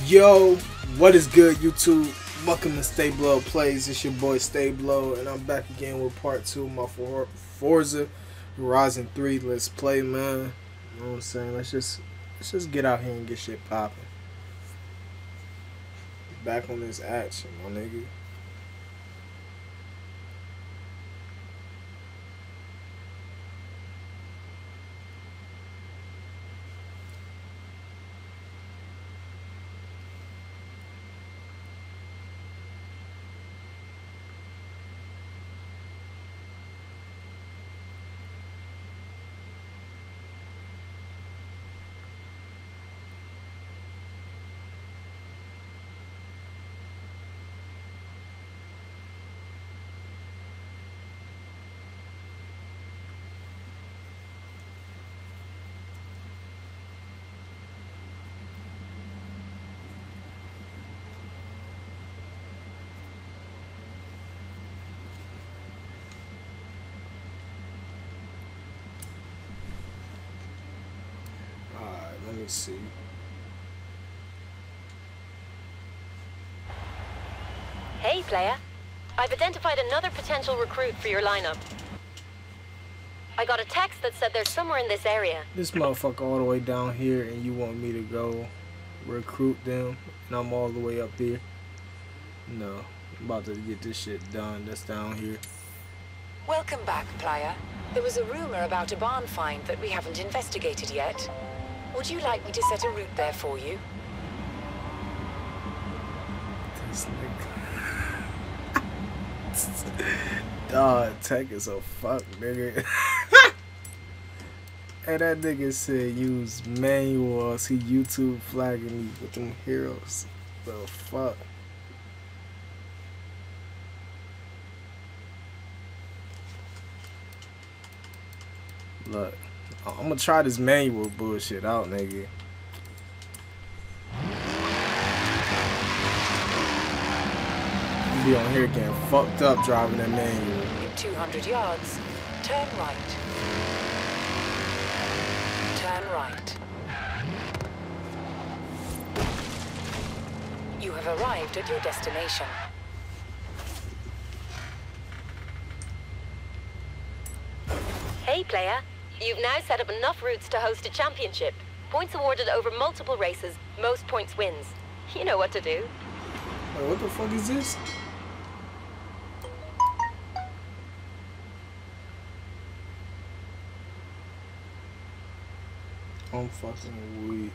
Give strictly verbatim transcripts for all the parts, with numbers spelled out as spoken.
Yo, what is good, YouTube? Welcome to Stay Blow Plays. It's your boy Stay Blow, and I'm back again with part two of my for Forza Horizon three Let's Play, man. You know what I'm saying? Let's just let's just get out here and get shit popping. Back on this action, my nigga. Let me see. Hey, player. I've identified another potential recruit for your lineup. I got a text that said they're somewhere in this area. This motherfucker all the way down here, and you want me to go recruit them, and I'm all the way up here? No, I'm about to get this shit done. That's down here. Welcome back, player. There was a rumor about a barn find that we haven't investigated yet. Would you like me to set a route there for you? This nigga. Dog, tech is a fuck, nigga. And that nigga said use manuals. He YouTube flagging me with them heroes. The fuck? Look. I'm gonna try this manual bullshit out, nigga. You be on here getting fucked up driving that manual. In two hundred yards, turn right. Turn right. You have arrived at your destination. Hey, player. You've now set up enough routes to host a championship. Points awarded over multiple races, most points wins. You know what to do. Wait, what the fuck is this? I'm fucking weak.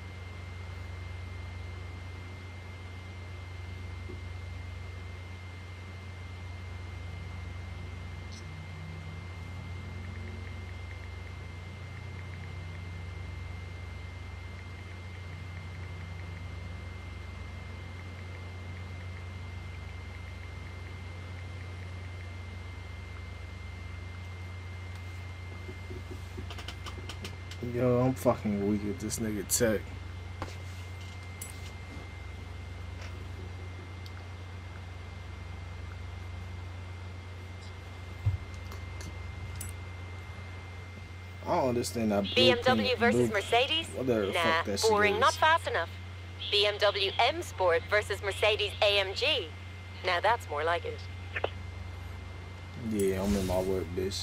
Yo, I'm fucking weak at this nigga tech. I don't understand that. B M W versus blue, Mercedes? whatever the Nah, fuck that shit boring, is. not fast enough. B M W M Sport versus Mercedes A M G. Now that's more like it. Yeah, I'm in my work, bitch.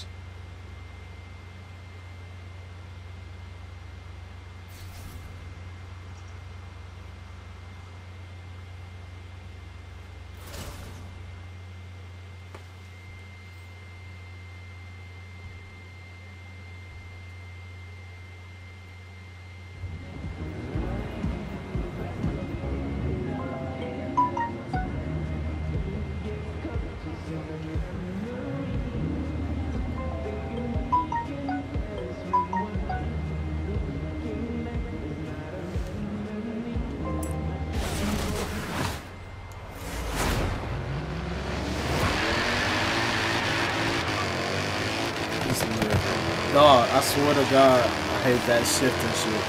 Dog, I swear to God, I hate that shift and shit.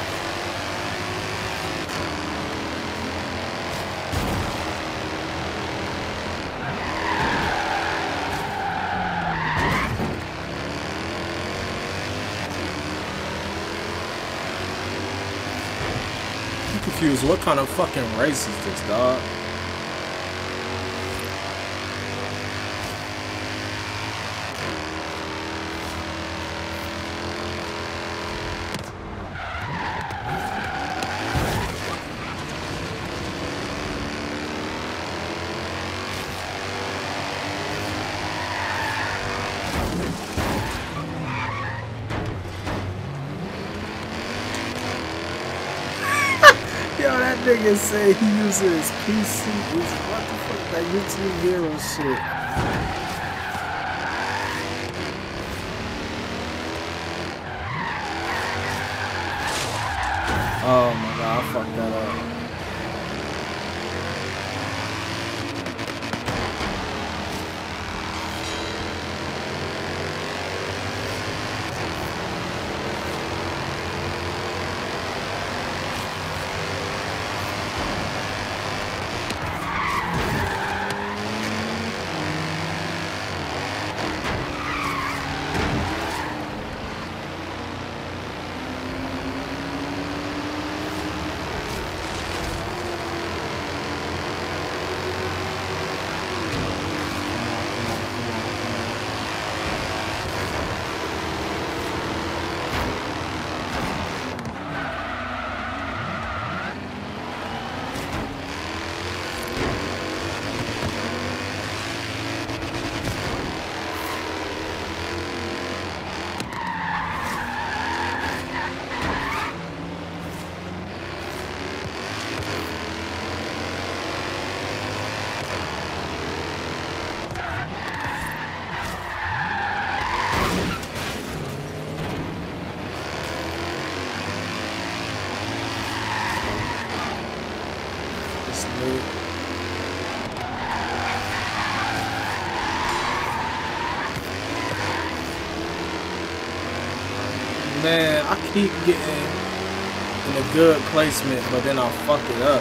confused. What kind of fucking race is this, dog? That nigga say he uses his P C. What the fuck, that YouTube hero shit? Oh my god, I fucked that up. Man, I keep getting in a good placement, but then I'll fuck it up.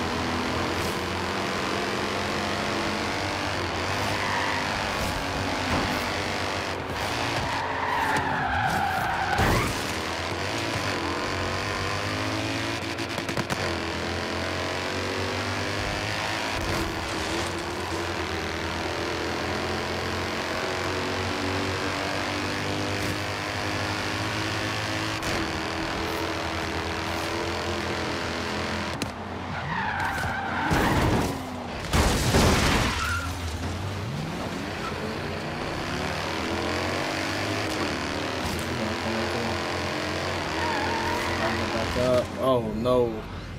Oh no.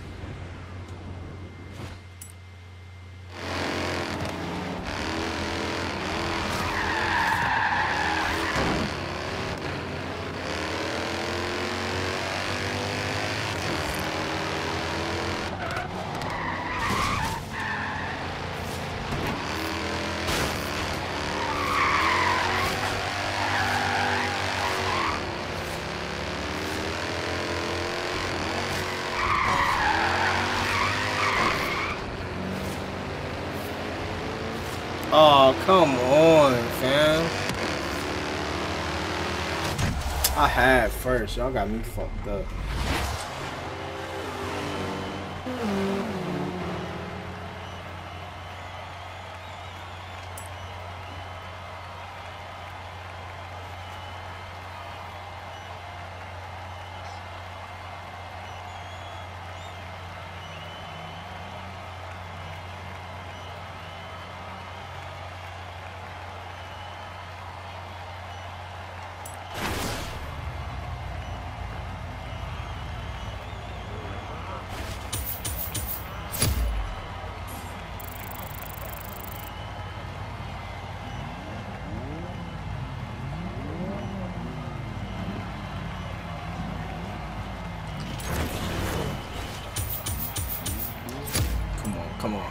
Oh, come on, fam. I had first. Y'all got me fucked up. Come on.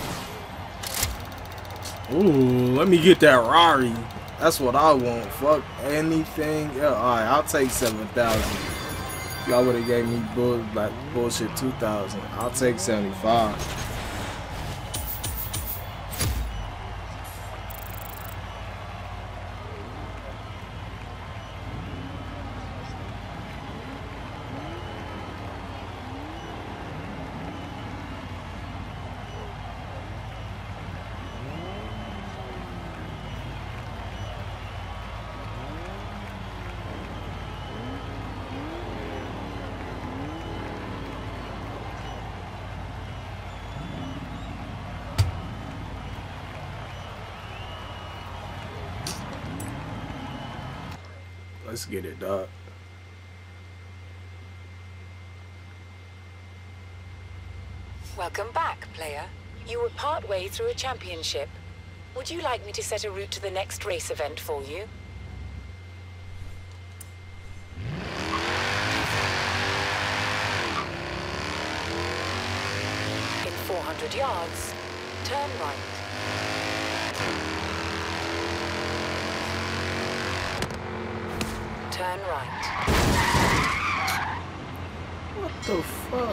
Ooh, let me get that Rari. That's what I want. Fuck anything. Yeah, alright, I'll take seven thousand. Y'all would have gave me bull, like bullshit two thousand. I'll take seventy-five. Let's get it, dog. Welcome back, player. You were partway through a championship. Would you like me to set a route to the next race event for you? In four hundred yards, turn right. Turn right. What the fuck?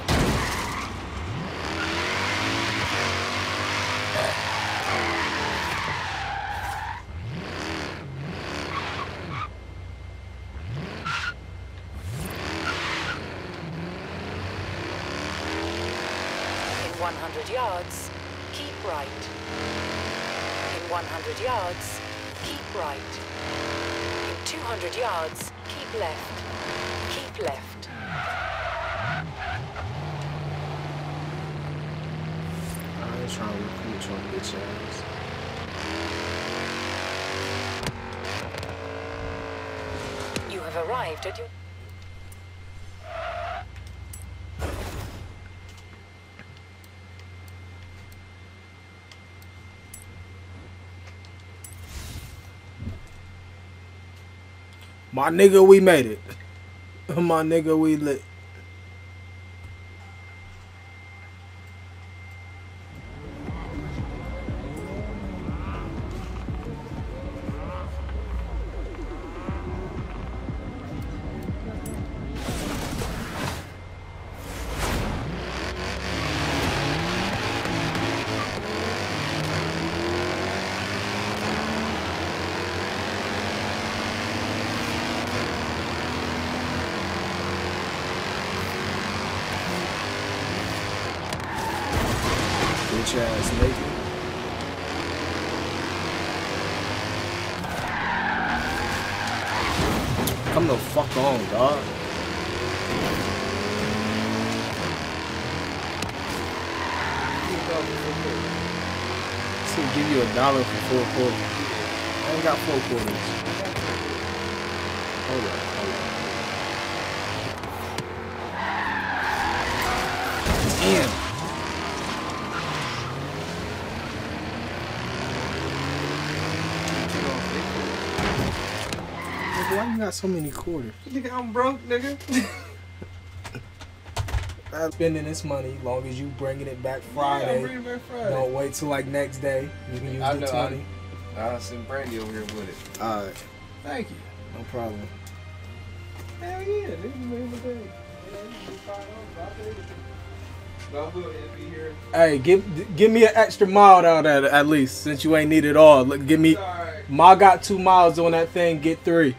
one hundred yards, keep right. In one hundred yards, keep right. In two hundred yards, keep left. Keep left. I ain't trying to recruit your bitch ass. You have arrived at your... My nigga, we made it. My nigga, we lit. Bitch ass nigga. Come the fuck on, dog. This will give you a dollar for four quarters. I ain't got four quarters. Hold up, hold up. Damn. Why you got so many quarters? Nigga, I'm broke, nigga. I'm spending this money long as you bringing it back Friday. Yeah, I'm bringing it back Friday. Don't wait till like next day. You can use I the know, twenty. I, I'll send Brandy over here with it. Alright, Thank you. no problem. Hell yeah, nigga, you made my day. Yeah, you can find out. I'll take it. But I will be here. Hey, give give me an extra mile out of it at least, since you ain't need it all. Look, give me. Alright. Ma got two miles on that thing. Get three.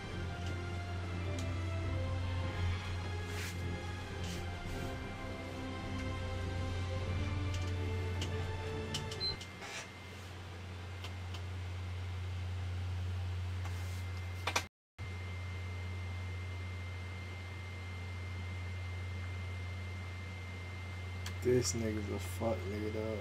This nigga's a fuck nigga, dog.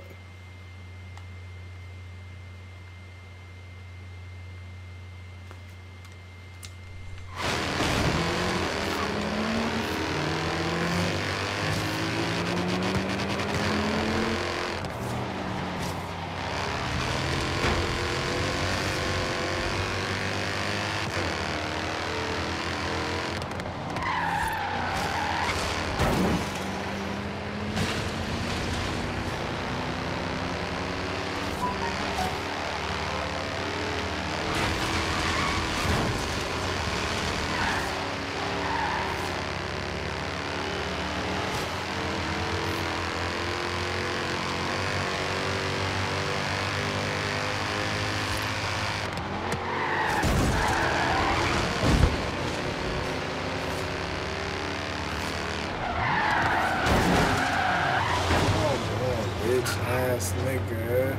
Ass nigga.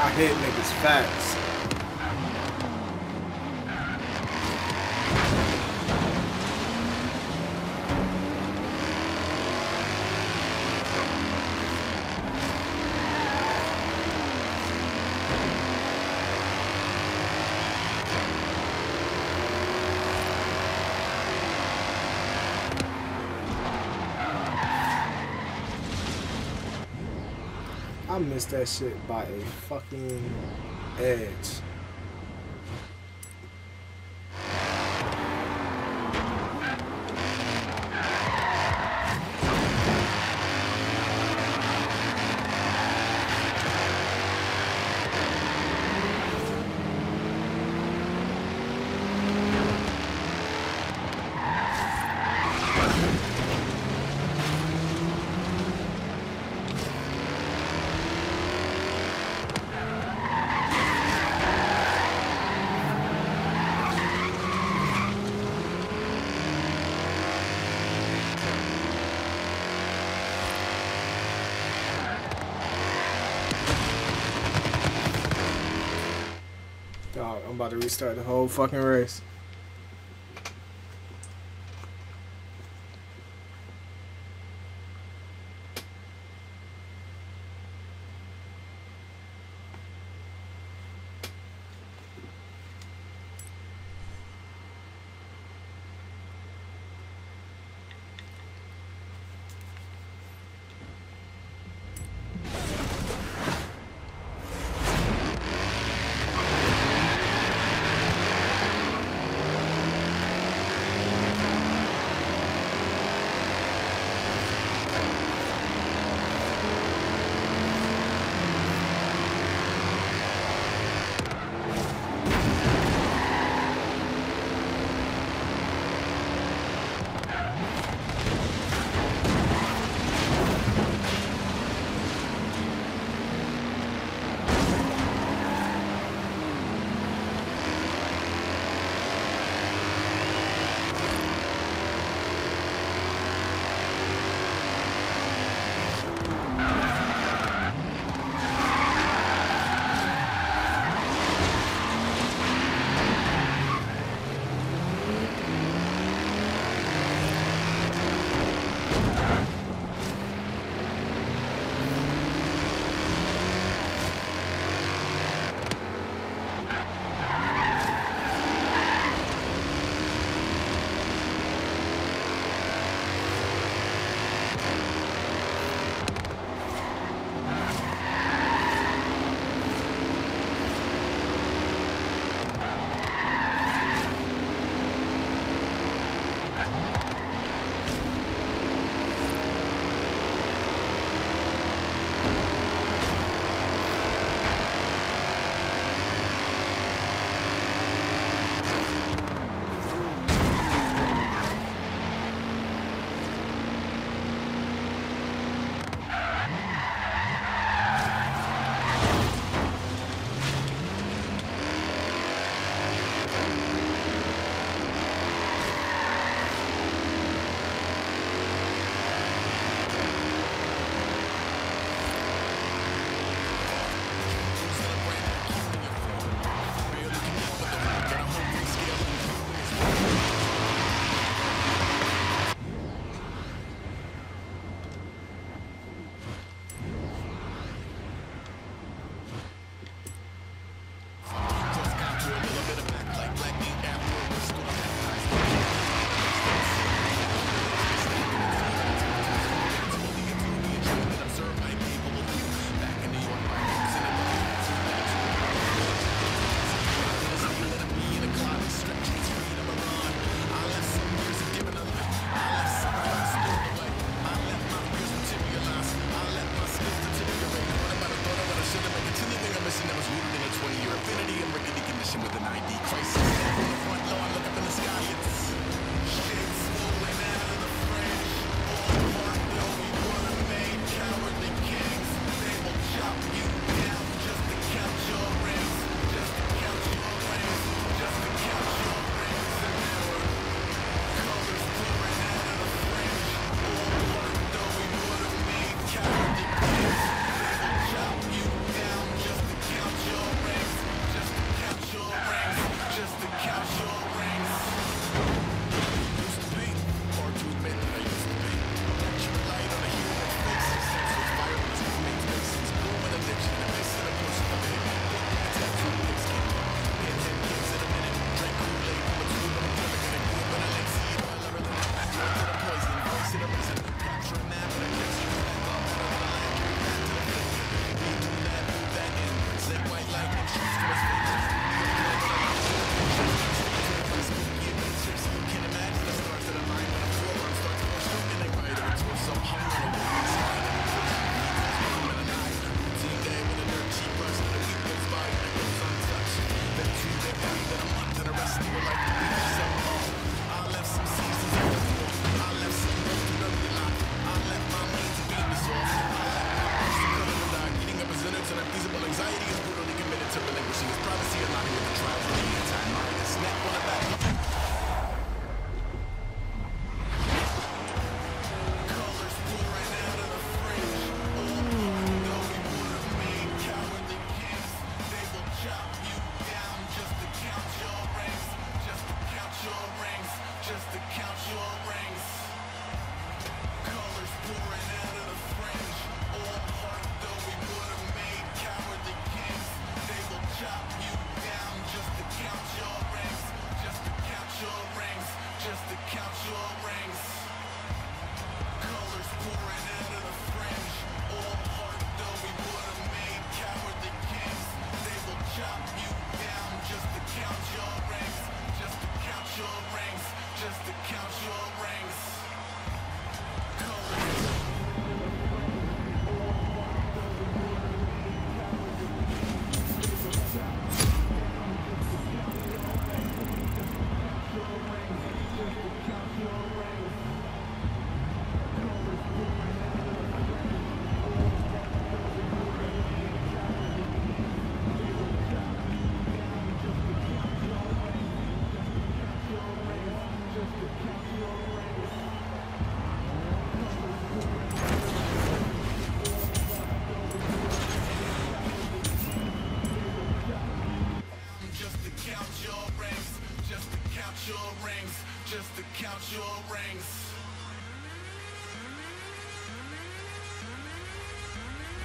I hit niggas facts. I missed that shit by a fucking edge. Dog, I'm about to restart the whole fucking race.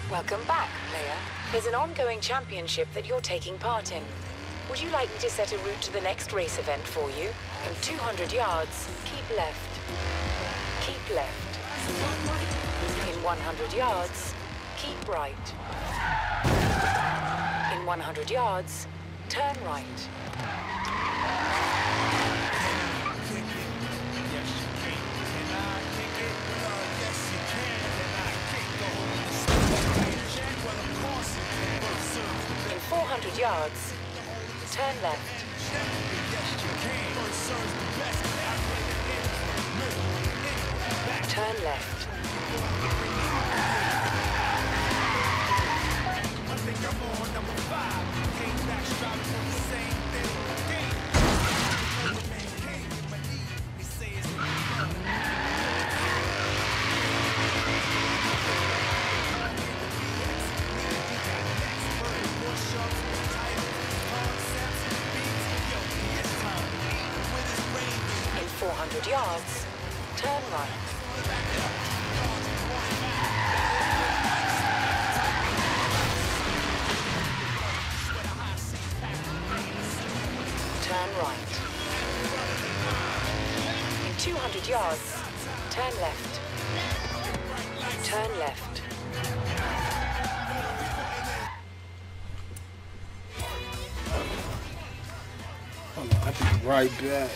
Welcome back, player. There's an ongoing championship that you're taking part in. Would you like me to set a route to the next race event for you? In two hundred yards, keep left. Keep left. In one hundred yards, keep right. In one hundred yards, turn right. four hundred yards, turn left. Turn left. four hundred yards, turn right. Turn right. In two hundred yards, turn left. Turn left. Hold on, I'll be right back.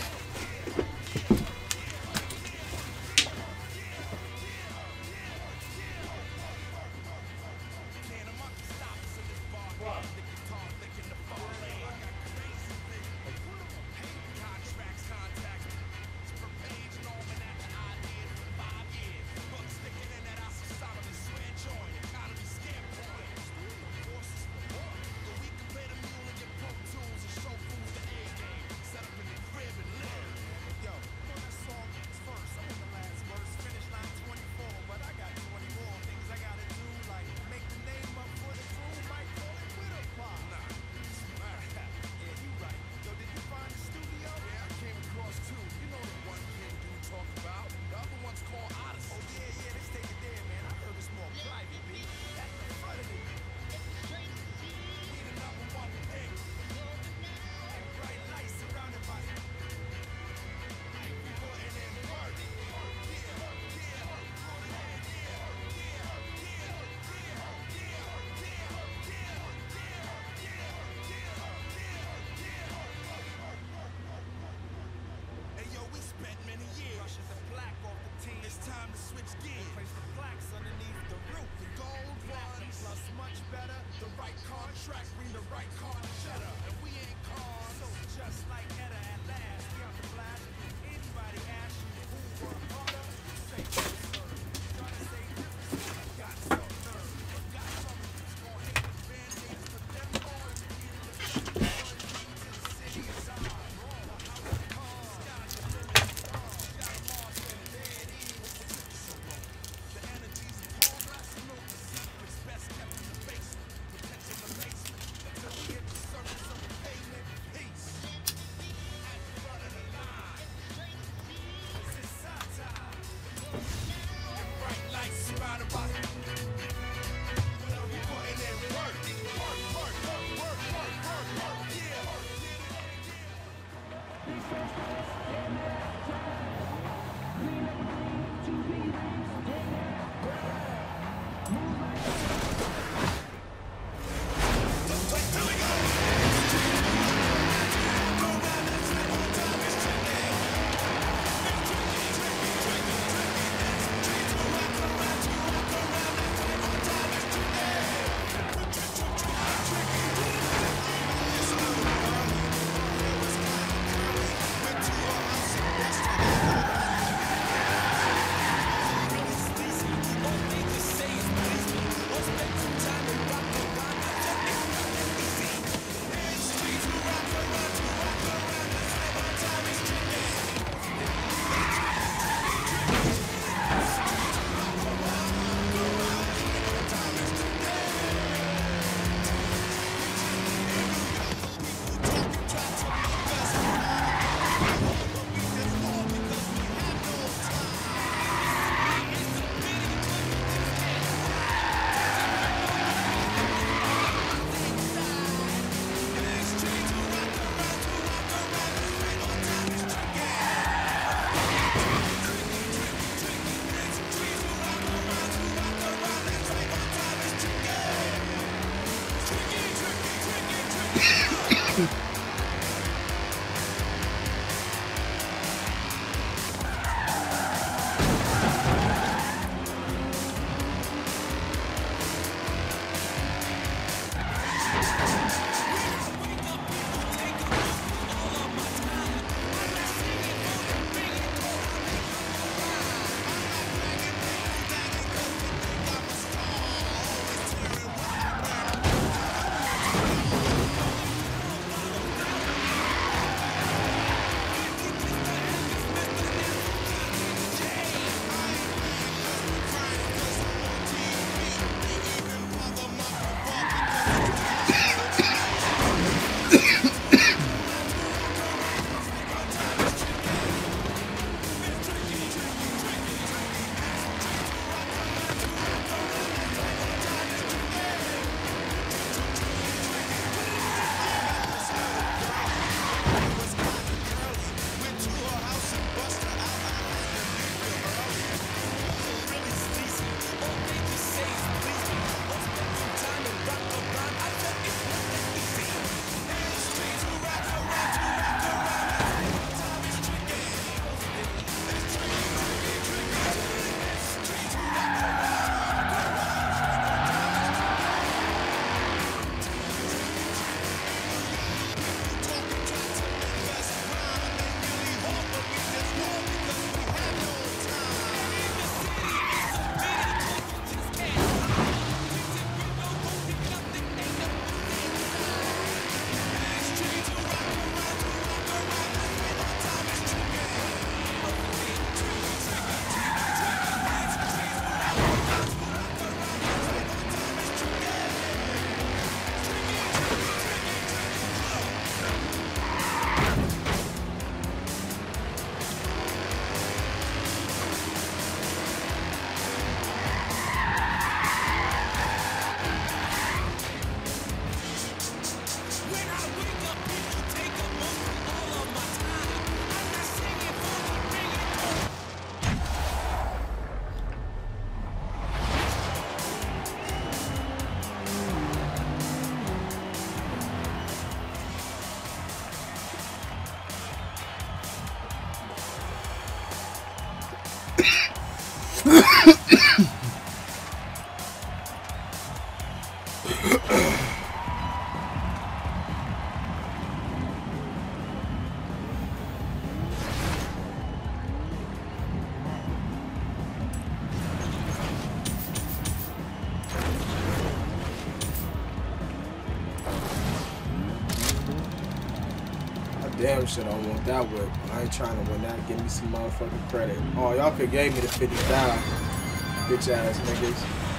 Damn shit, I don't want that whip. I ain't trying to win that. Give me some motherfucking credit. Oh, y'all could gave me the fifty thousand. Bitch ass niggas.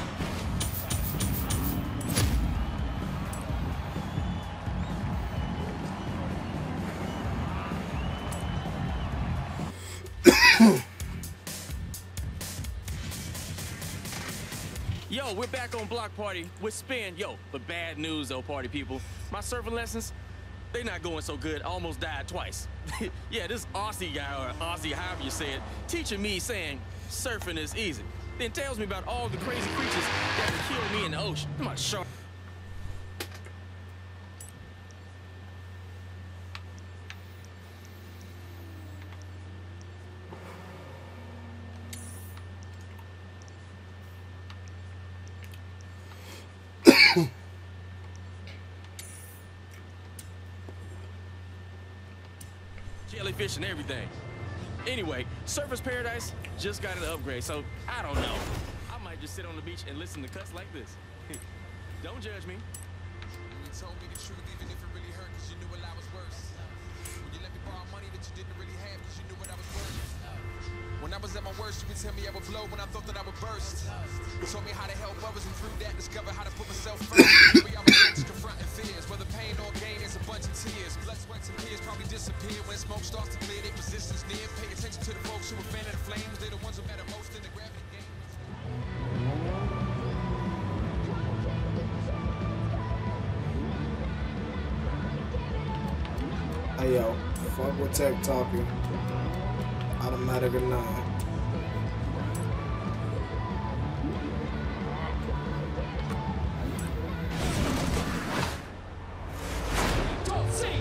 Yo, we're back on Block Party with Spin. Yo, but bad news though, party people. My surfing lessons, they not going so good. I almost died twice. Yeah, this Aussie guy, or Aussie, however you say it, teaching me saying surfing is easy. Then tells me about all the crazy creatures that would kill me in the ocean. I'm a shark. Jellyfish and everything. Anyway, Surfer's Paradise just got an upgrade, so I don't know. I might just sit on the beach and listen to cuts like this. Don't judge me. You told me the truth even if it really hurt, cause you knew what I was worth. When you let me borrow money that you didn't really have, cause you knew what I was worth. When I was at my worst, you would tell me I would blow when I thought that I would burst. You told me how to help others, and through that discover how to put myself first. We are just confronting fears, whether pain or gain is a bunch of tears. Blood, sweat, and tears probably disappear when smoke starts to clear. Their resistance near. Pay attention to the folks who are fan of the flames. They're the ones who matter most in the gravity game. Hey yo, fuck with tech talking. Automatic or not. Don't say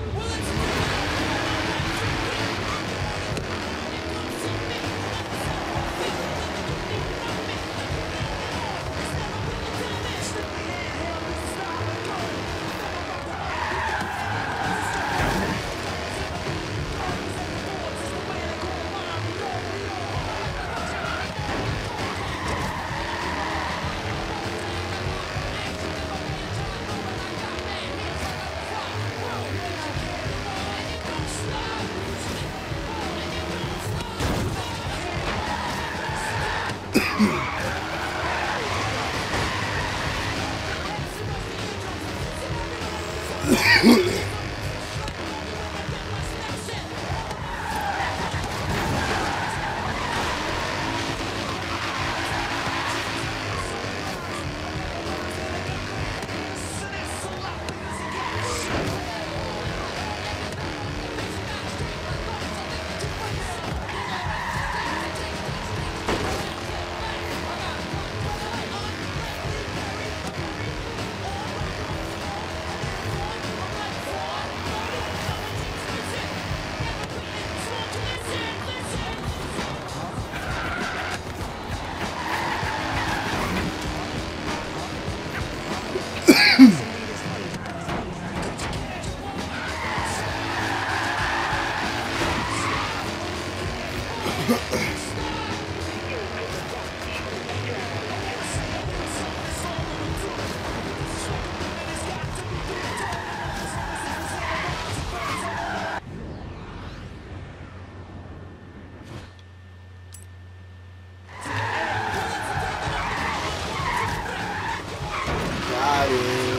Got him.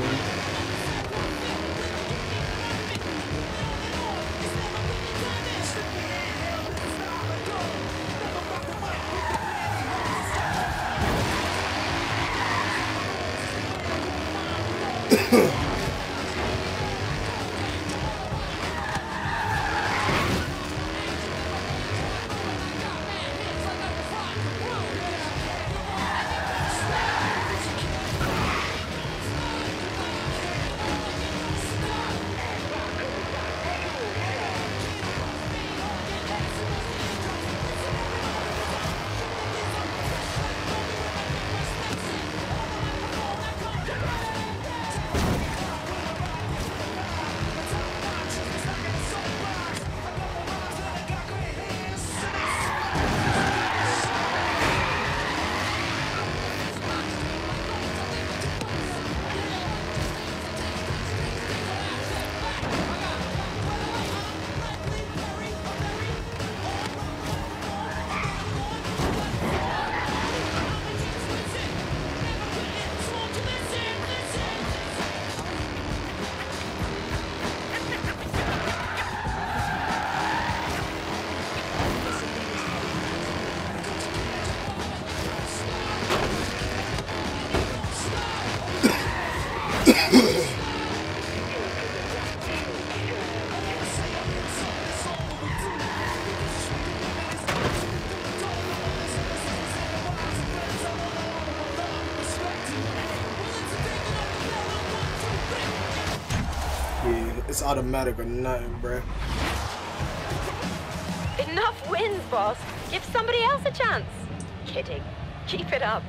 It's automatic or nothing, bruh. Enough wins, boss. Give somebody else a chance. Kidding. Keep it up.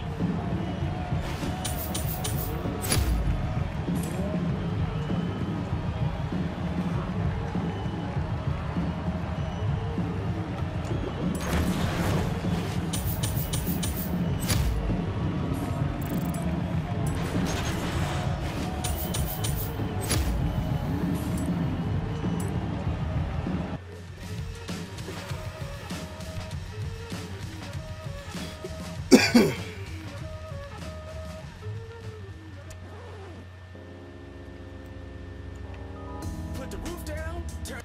Put the roof down. Turn.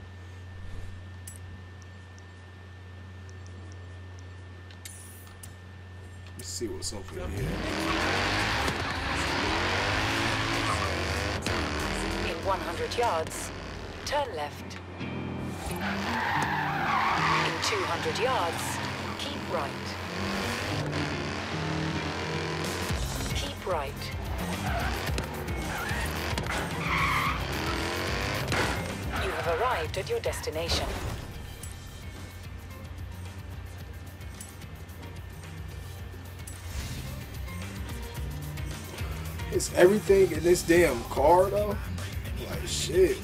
Let's see what's over here. In one hundred yards, turn left. In two hundred yards, keep right. Keep right. You have arrived at your destination. Is everything in this damn car though? Like shit.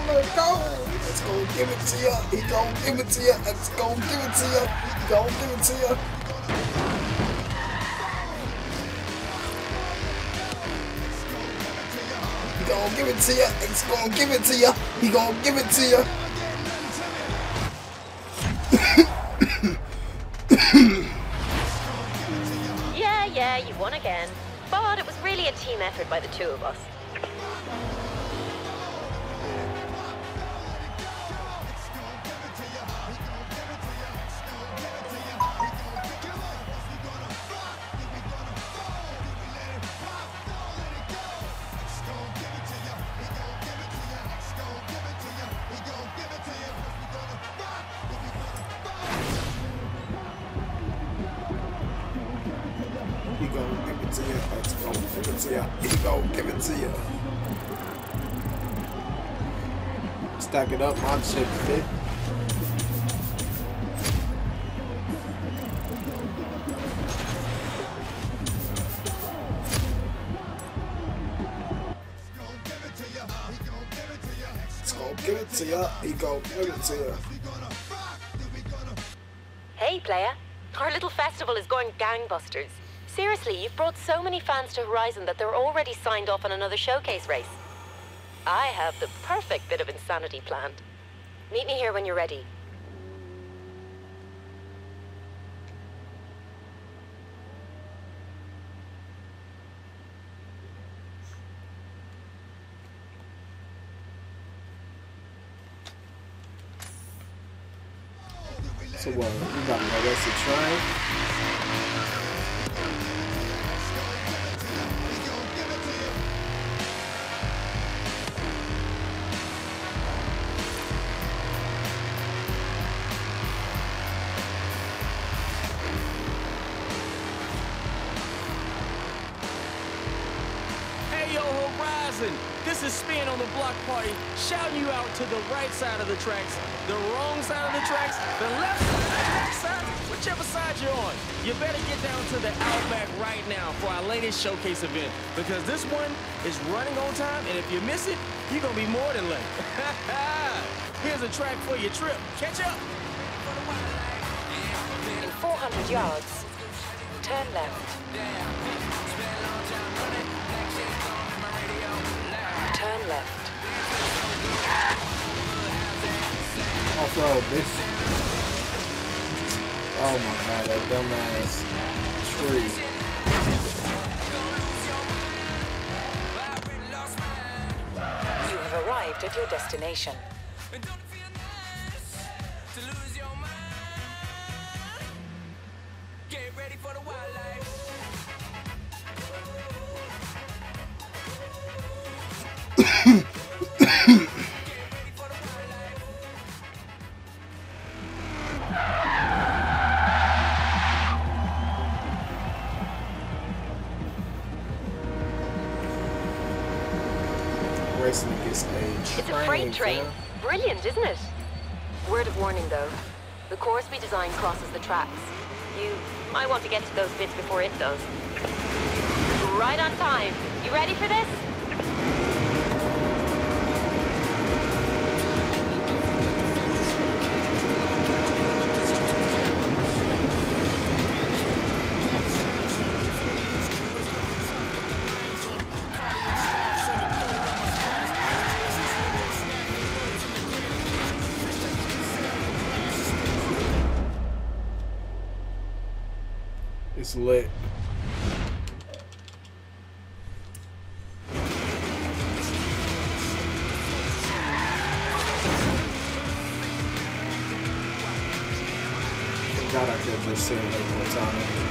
let go. Let's go give it to you. He gon' give it to you. Let's go give it to you. He gon' give it to you. He gon' give it to you. It's gon' give it to you. He gon' give it to you. Yeah, yeah, you won again. But it was really a team effort by the two of us. He gon' give it to you. Let's go give it to you. He gon' give it to you. Stack it up, my shit fit. Let's go give it to you. He gon' give it to you. Hey, player. Our little festival is going gangbusters. Seriously, you've brought so many fans to Horizon that they're already signed off on another showcase race. I have the perfect bit of insanity planned. Meet me here when you're ready. So what? We got no rest to try. Hey, yo, Horizon! This is Spin on the Block Party, shouting you out to the right side of the tracks, the wrong side of the tracks, the left side, the back side, whichever side you're on. You better get down to the Outback right now for our latest showcase event, because this one is running on time, and if you miss it, you're gonna be more than late. Here's a track for your trip. Catch up! In four hundred yards, turn left. Turn left. Off-road, bitch. Oh my god, that dumbass tree. You have arrived at your destination. Racing against age. It's a freight train. Brilliant, isn't it? Word of warning, though. The course we designed crosses the tracks. You might want to get to those bits before it does. Right on time. You ready for this? It's lit. God, I could just say it one more time.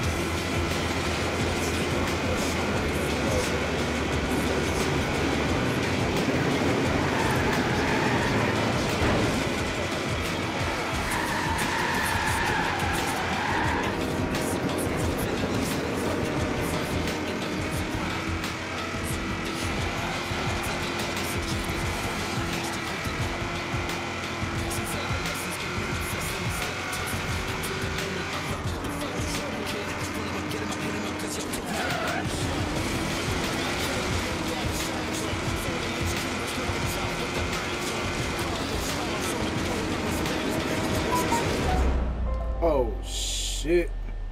shit.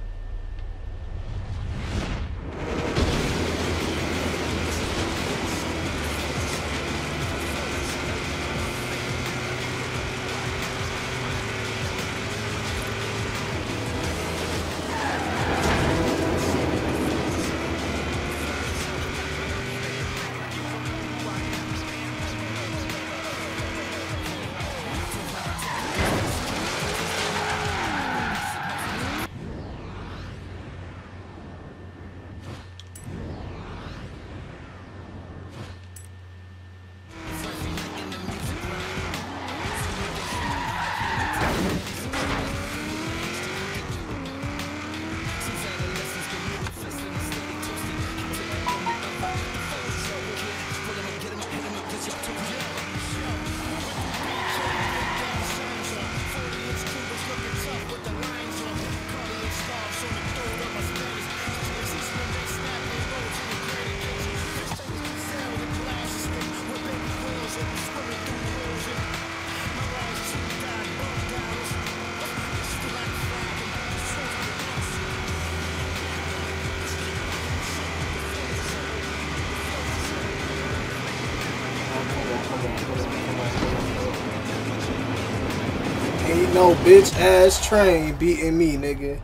Ain't no bitch ass train beating me, nigga.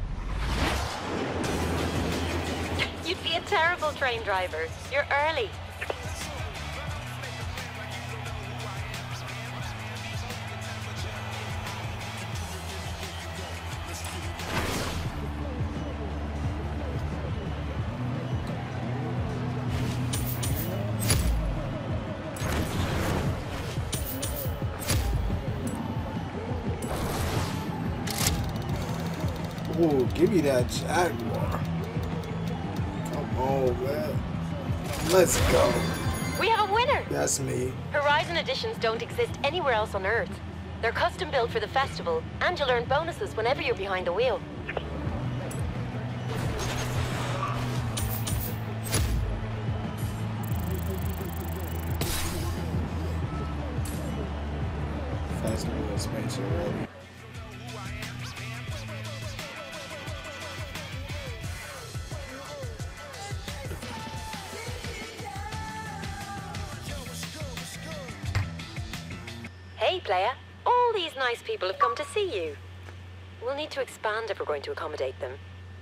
You'd be a terrible train driver. You're early. Ooh, give me that Jaguar. Come on, man. Let's go. We have a winner! That's me. Horizon editions don't exist anywhere else on Earth. They're custom built for the festival, and you'll earn bonuses whenever you're behind the wheel. Festival expansion ready. Hey, player. All these nice people have come to see you. We'll need to expand if we're going to accommodate them.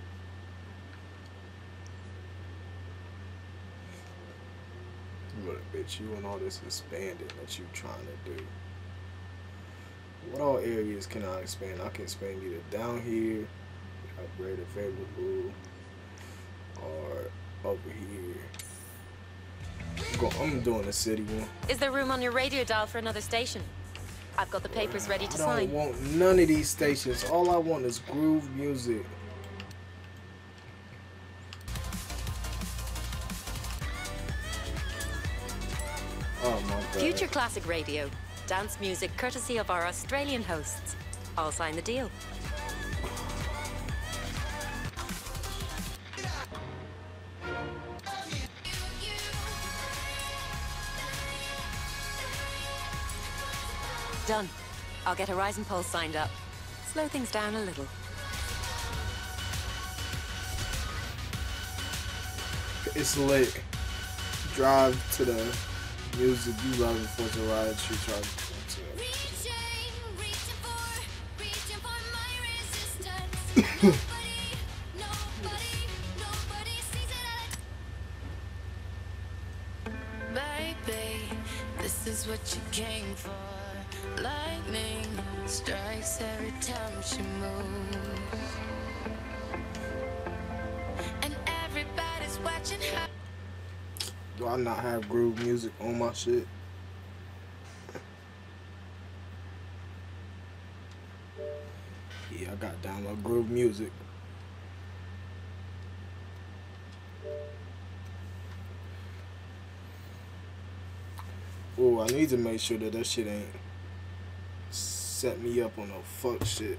Look, bitch, you and all this expanding that you trying to do. What all areas can I expand? I can expand either down here, upgrade available, or over here. I'm, go, I'm doing the city one. Is there room on your radio dial for another station? I've got the papers ready to I don't sign. want none of these stations. All I want is groove music. Oh my god. Future Classic Radio. Dance music courtesy of our Australian hosts. I'll sign the deal. Done. I'll get Horizon Pulse signed up. Slow things down a little. It's lit. Drive to the music you love for the ride. She tried to. Baby, this is what you came for. Lightning strikes every time she moves, and everybody's watching her. Do I not have groove music on my shit? Yeah, I got download groove music. Oh, I need to make sure that that shit ain't set me up on no fuck shit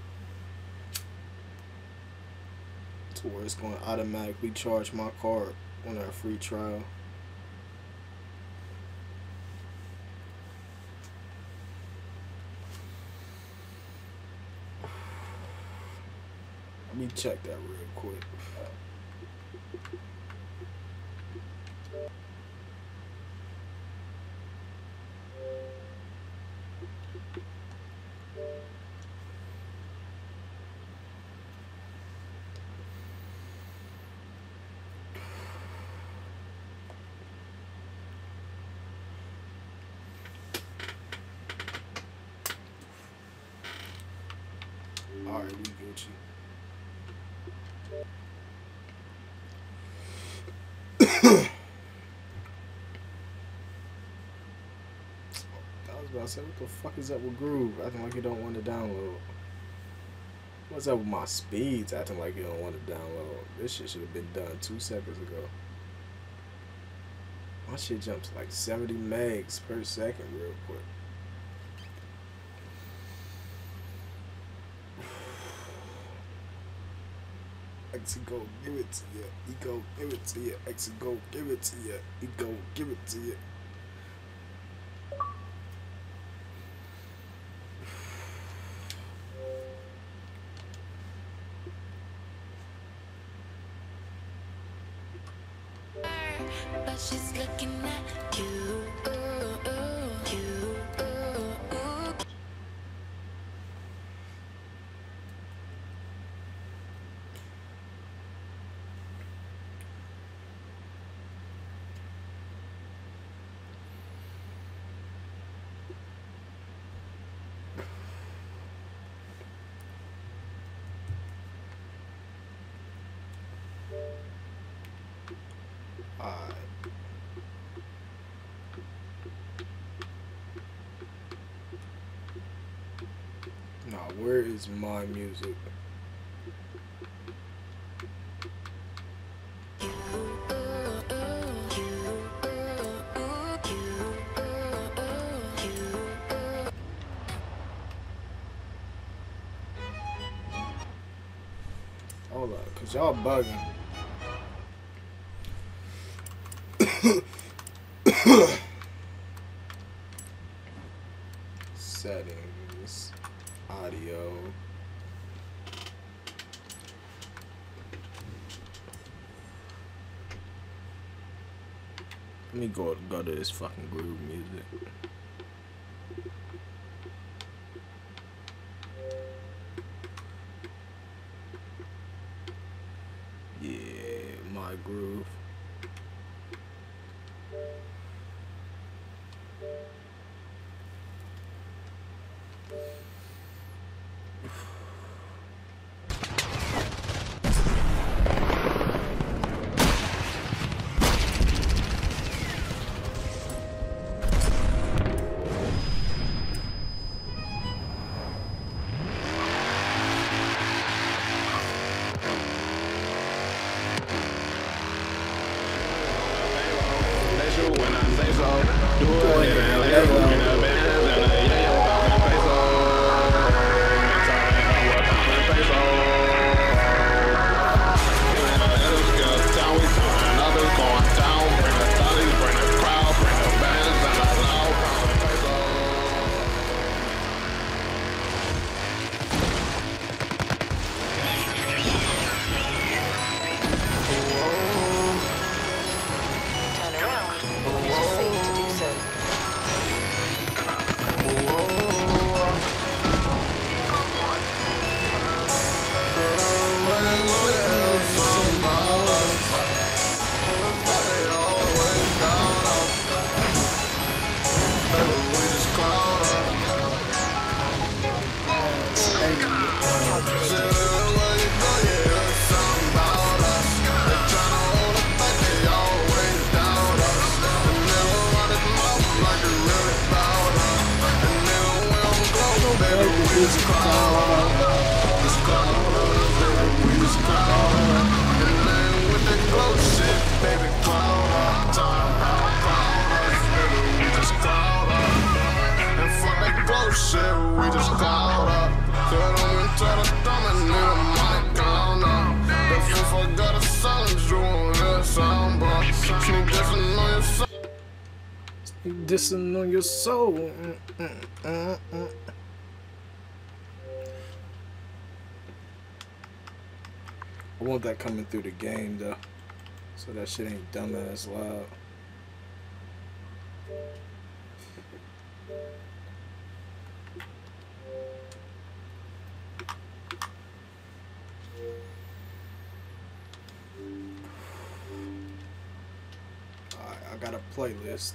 to where it's going to automatically charge my card on our free trial. I me check that real quick. Alright, we Gucci. I was about to say, what the fuck is up with Groove? Acting like you don't want to download. What's up with my speeds? Acting like you don't want to download. This shit should have been done two seconds ago. My shit jumps like seventy megs per second real quick. X go give it to you. He go give it to you. X go give it to you. He go give it to you. But she's looking at you. Ooh, ooh, you, ooh, ooh. Alright. Now, where is my music? Hold on, cause y'all bugging. Settings, audio. Let me go go to this fucking groove music. Yeah, my groove. Dissing on your soul. Mm, mm, mm, mm. I want that coming through the game though, so that shit ain't dumbass loud. Alright, I got a playlist.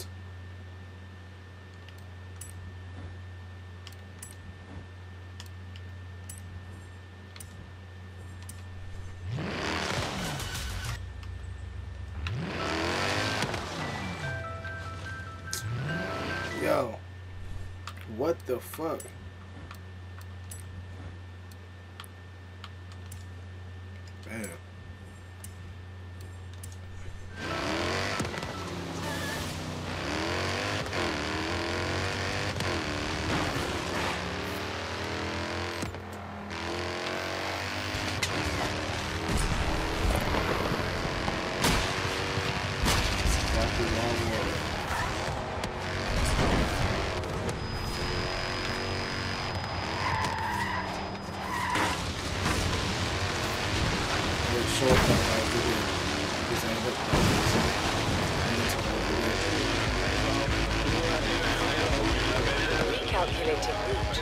Yo, what the fuck? Damn. Got the wrong way. Short right over here. This ain't hooked up. I need to over Recalculating route.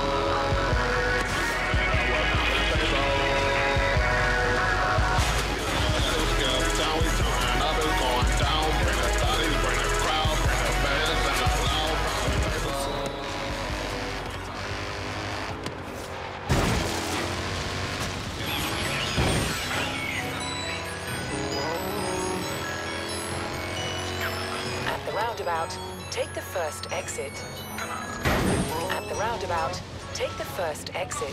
Roundabout, take the first exit. At the roundabout, take the first exit.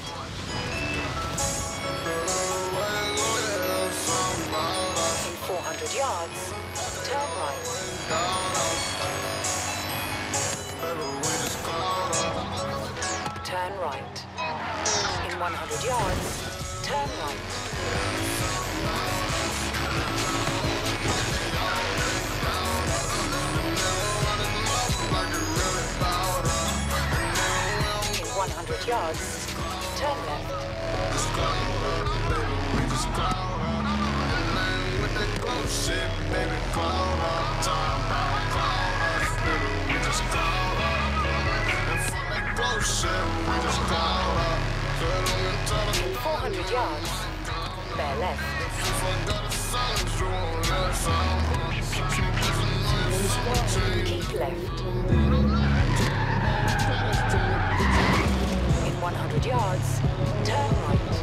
In four hundred yards, turn right. Turn right. In one hundred yards, turn right. one hundred yards, turn left. In four hundred yards, bear left. Keep left. one hundred yards, turn right.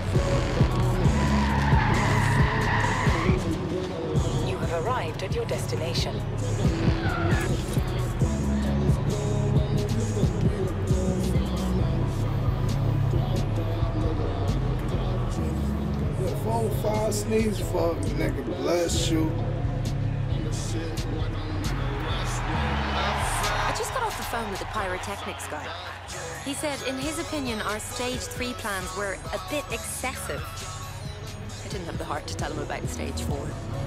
You have arrived at your destination. four five sneeze fuck, nigga, bless you. I just got off the phone with the pyrotechnics guy. He said, in his opinion, our stage three plans were a bit excessive. I didn't have the heart to tell him about stage four.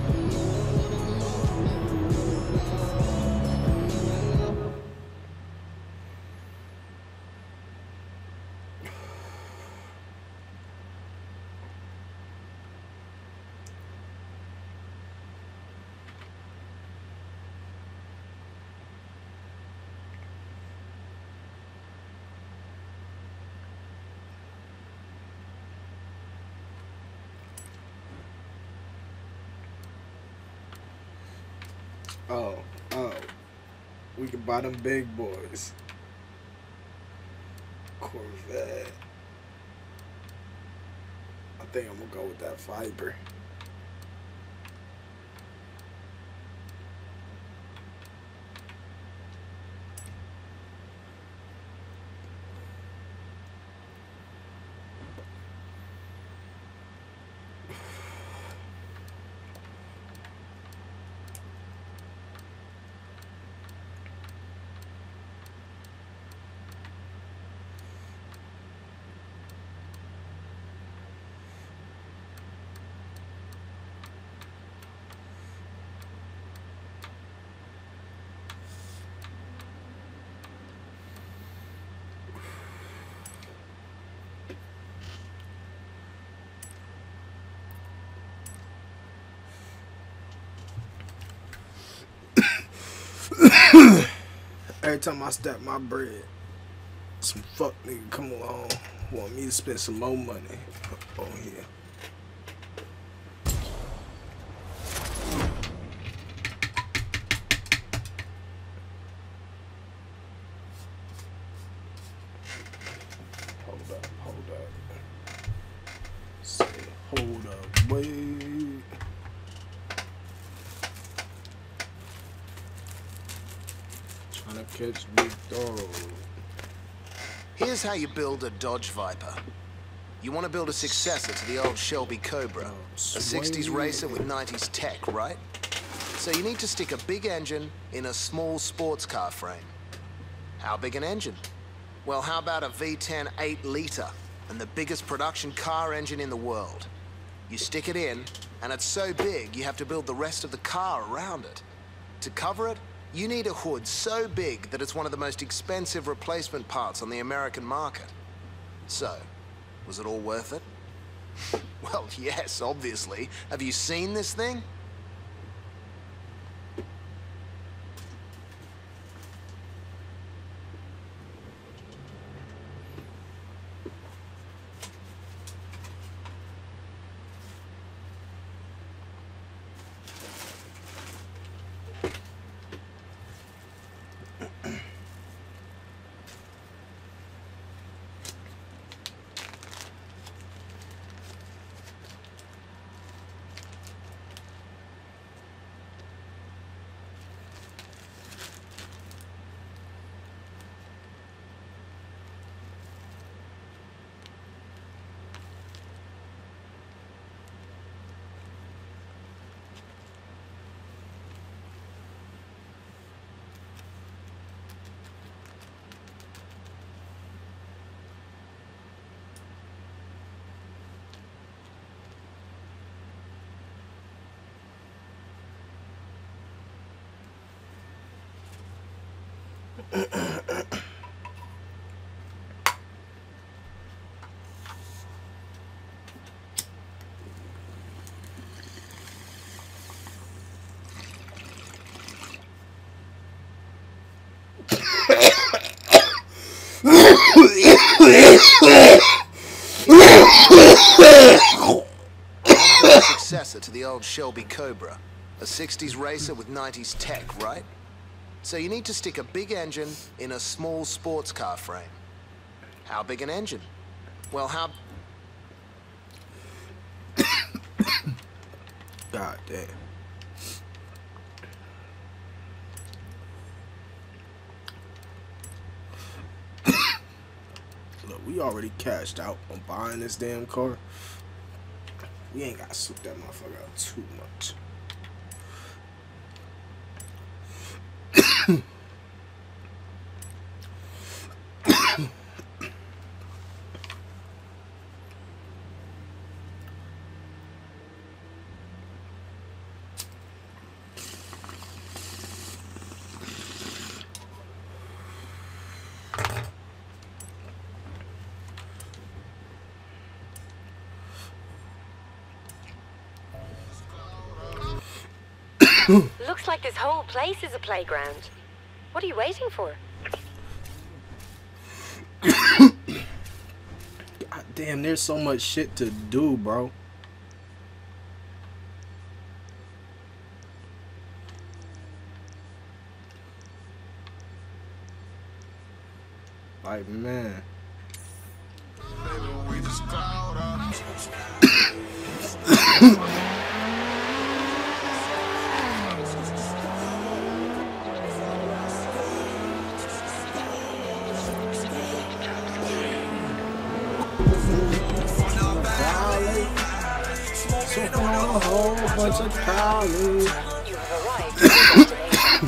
Oh, oh. We can buy them big boys. Corvette. I think I'm gonna go with that fiber. every time I stack my bread, some fuck nigga come along, want me to spend some more money on here. Hold up, hold up. Say, hold up, wait. Trying to catch big dog. Here's how you build a Dodge Viper. You want to build a successor to the old Shelby Cobra. Oh, A sixties racer with nineties tech, right? So you need to stick a big engine in a small sports car frame. How big an engine? Well, how about a V ten eight liter and the biggest production car engine in the world? You stick it in, and it's so big you have to build the rest of the car around it. To cover it, you need a hood so big that it's one of the most expensive replacement parts on the American market. So, was it all worth it? Well, yes, obviously. Have you seen this thing? Successor to the old Shelby Cobra. A sixties racer with nineties tech, right? So you need to stick a big engine in a small sports car frame. How big an engine? Well, how... God damn. Look, we already cashed out on buying this damn car. We ain't gotta swoop that motherfucker out too much. Looks like this whole place is a playground. What are you waiting for? God damn, there's so much shit to do, bro. Like, man. Smoking on a whole bunch of Cali. You have arrived at your destination.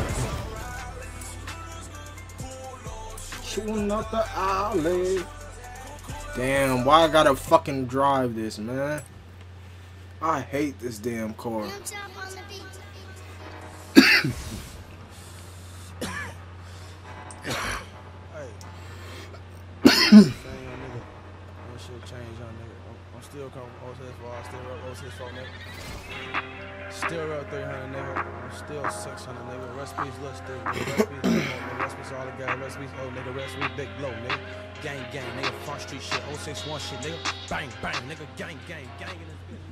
Shooting up the alley. Damn, why I gotta fucking drive this, man? I hate this damn car. Shit change, young nigga. I'm, I'm still coming. O S S for I still rep O S S for nigga. Still real three hundred, nigga. I'm still six hundred, nigga. Recipes, look, still, nigga. Recipes, nigga. Recipes, all the guys. Recipes, oh, nigga. Recipes, big blow, nigga. Gang, gang, nigga. Front street shit. oh six one shit, nigga. Bang, bang, nigga. Gang, gang, gang in this bitch.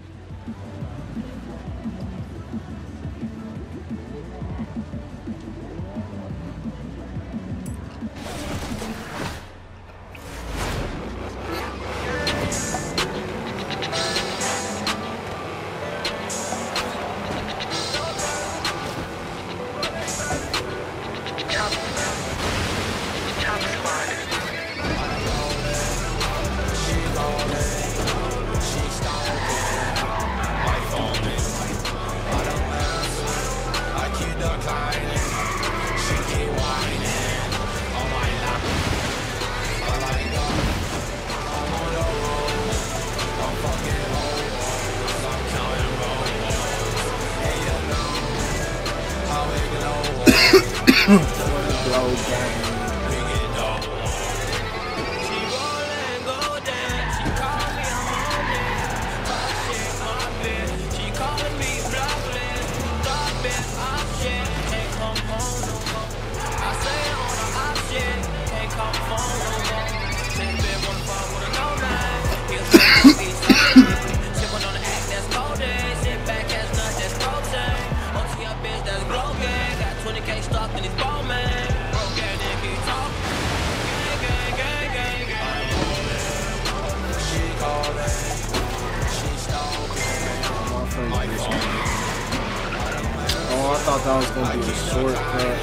Oh, I thought that was gonna be a shortcut.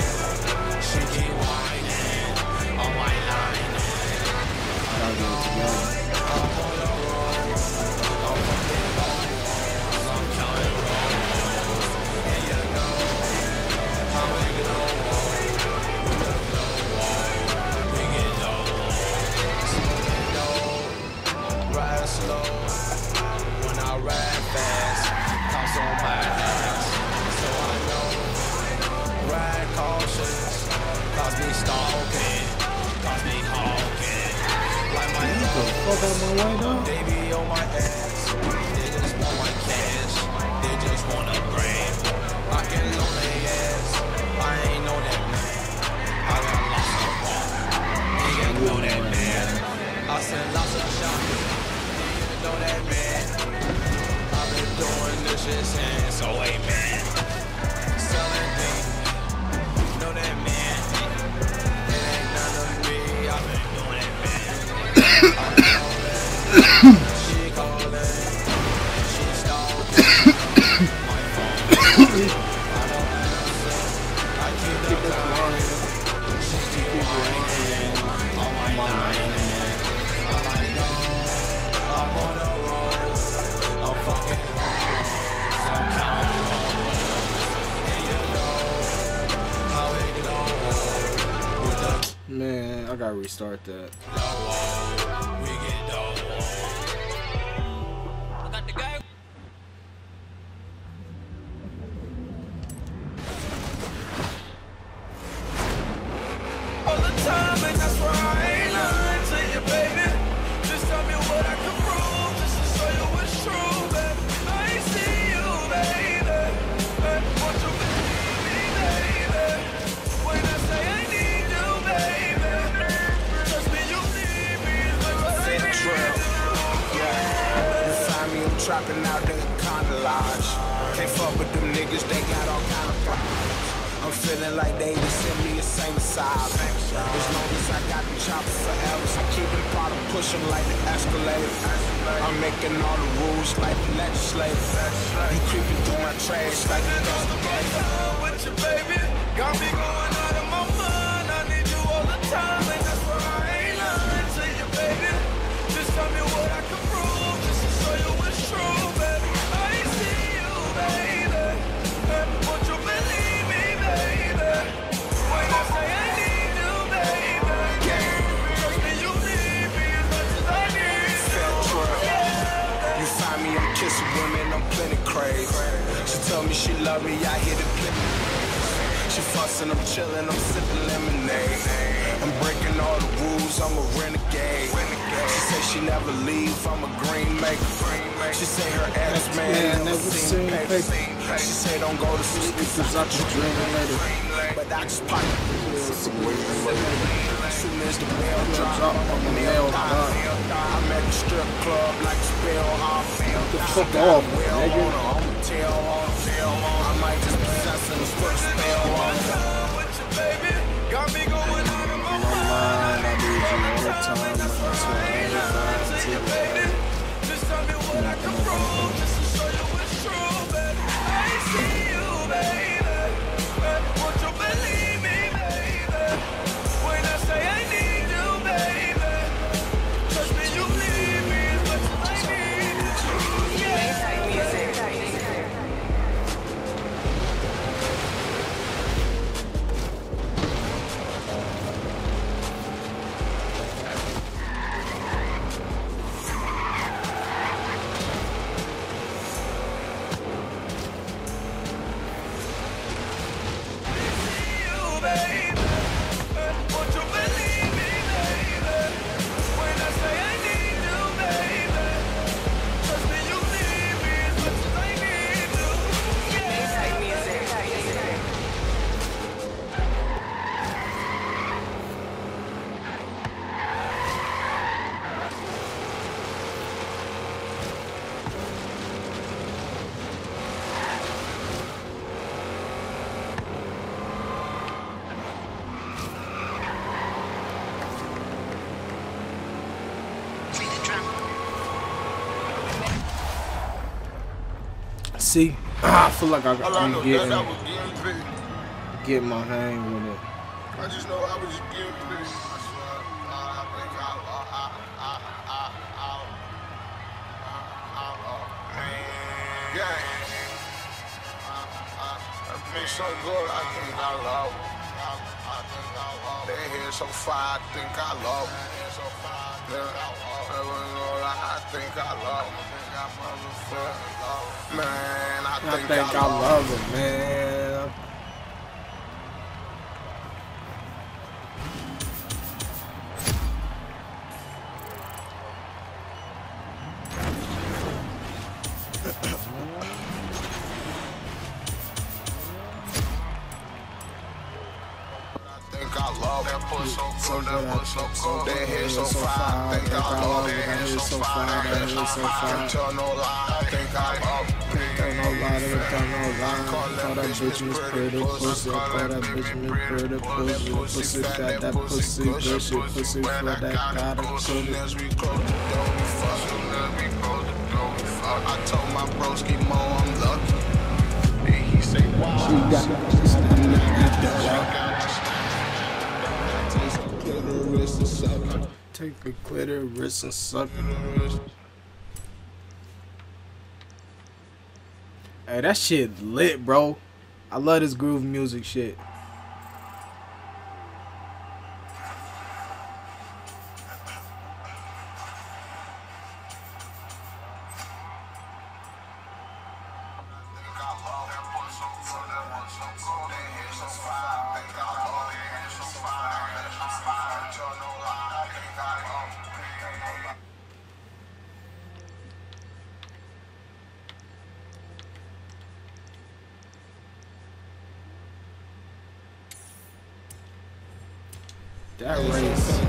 Gotta get it together. Ride slow when I ride fast. Cops on my ass, so I know. Ride cautious, cause me stalking, cause me hawking. Like my dog, they be on my ass. They just want my cash, they just wanna brand. I can loan their ass, I ain't know that man. I got lots of walk, they ain't know that man. I send lots of shots, they ain't know that man. I've been doing this shit since so amen. Selling things, know that man. It ain't none of me, I've been doing it, man. I know that she calling, she stalking my phone. I don't answer, I keep the line. She keep whining on my line. I'm like, no, I'm on the road, I'm fucking home, I'm counting home. And you know how it goes with the Man, I gotta restart that. low, we get low. I got the guy. All the time, and that's why I ain't lying to you, baby. Just tell me what I can prove, just to show you what's true, baby. I ain't see you, baby. But won't you believe me, baby? When I say I need you, baby, trust me, you need me as much as I need you. Yeah, you find me, I'm trapping out in the Conda Lodge. Can't fuck with them niggas, they got all kind of problems. I'm feeling like they just send me a same side. As long as I got the chopper forever, I keep them bottom pushing like the escalator. I'm making all the rules like the legislator. You creeping through my trash like the investigator. With you, baby, got me going out of my mind. I need you all the time, and that's why I ain't lying to you, baby. Just tell me what I can prove, just to show you what's true, baby. I ain't see you, baby. Won't you believe me, baby? When I say I need you, baby, trust me, you need me as much as I need you. You find me, I'm kissing women, I'm plenty crazy. She told me she love me, I hit it plenty. She fussing, I'm chilling, I'm sipping lemonade. I'm breaking all the rules, I'm a renegade. She say she never leave, I'm a green maker. She say her ass man never seen paper. She said don't go to sleep, Cause I can dream later. but I just pop it. As soon as the bell drop, Drop on the nail drop. I'm at the strip club like a spell off. Get the fuck off, nigga. I'ma tell off. I might just possess him first spell off. Got me going out of my mind. I need you all the time. That's why I ain't fine to you. Just tell me what I can prove, just to show you it's true, baby. I see you, baby. Won't you believe me, baby? When I say I need you, baby. Trust me, you need me as much as I need you. Yeah. See, I feel like I, I'm getting, get my hang with it. I just know I was just getting pissed. I swear, I think I love, I, I, I, I, I, I love, man, yeah. That bitch so good, I think I love. I, I think I love. That hair so fire, I think I love. Yeah, I think I love. Man, I I think, think I, I love, love it, man. That push so good, that push so good. That hair so fire, I think I love. That hair so fire, that hair so fire. Can't tell no lie, I think I love. Can't tell no lie, can't tell no lie. Call that bitch Miss Pretty Pussy. Call that bitch Miss Pretty Pussy. Pussy got that pussy, good shit. Pussy for that gotta kill it. Soon as we close the door, we fuck. Soon as we close the door, we fuck. I told my broski Mo I'm lucky. And he say, wow. She got this, that, that, take a clitoris and suck it. Hey, that shit lit, bro. I love this groove music shit. That race.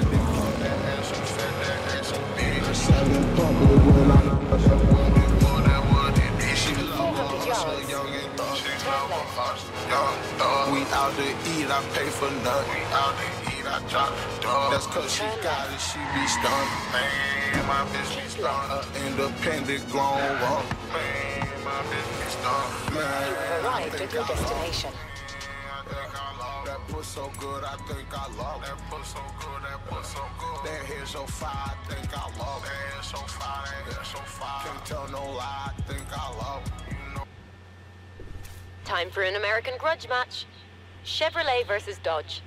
We out to eat, I pay for nothing. We out to eat, I drop the dog. That's cause she got it, she be stunned. Man, my bitch be stunned. Uh, independent grown up. Man, my bitch be stunned. Man, You have arrived at your destination. That puss so good, I think I love. That puss so good, that puss so good. That hair so fire, I think I love. That hair so fire, that hair so fire. Can't tell no lie, I think I love. You know. Time for an American grudge match. Chevrolet versus Dodge.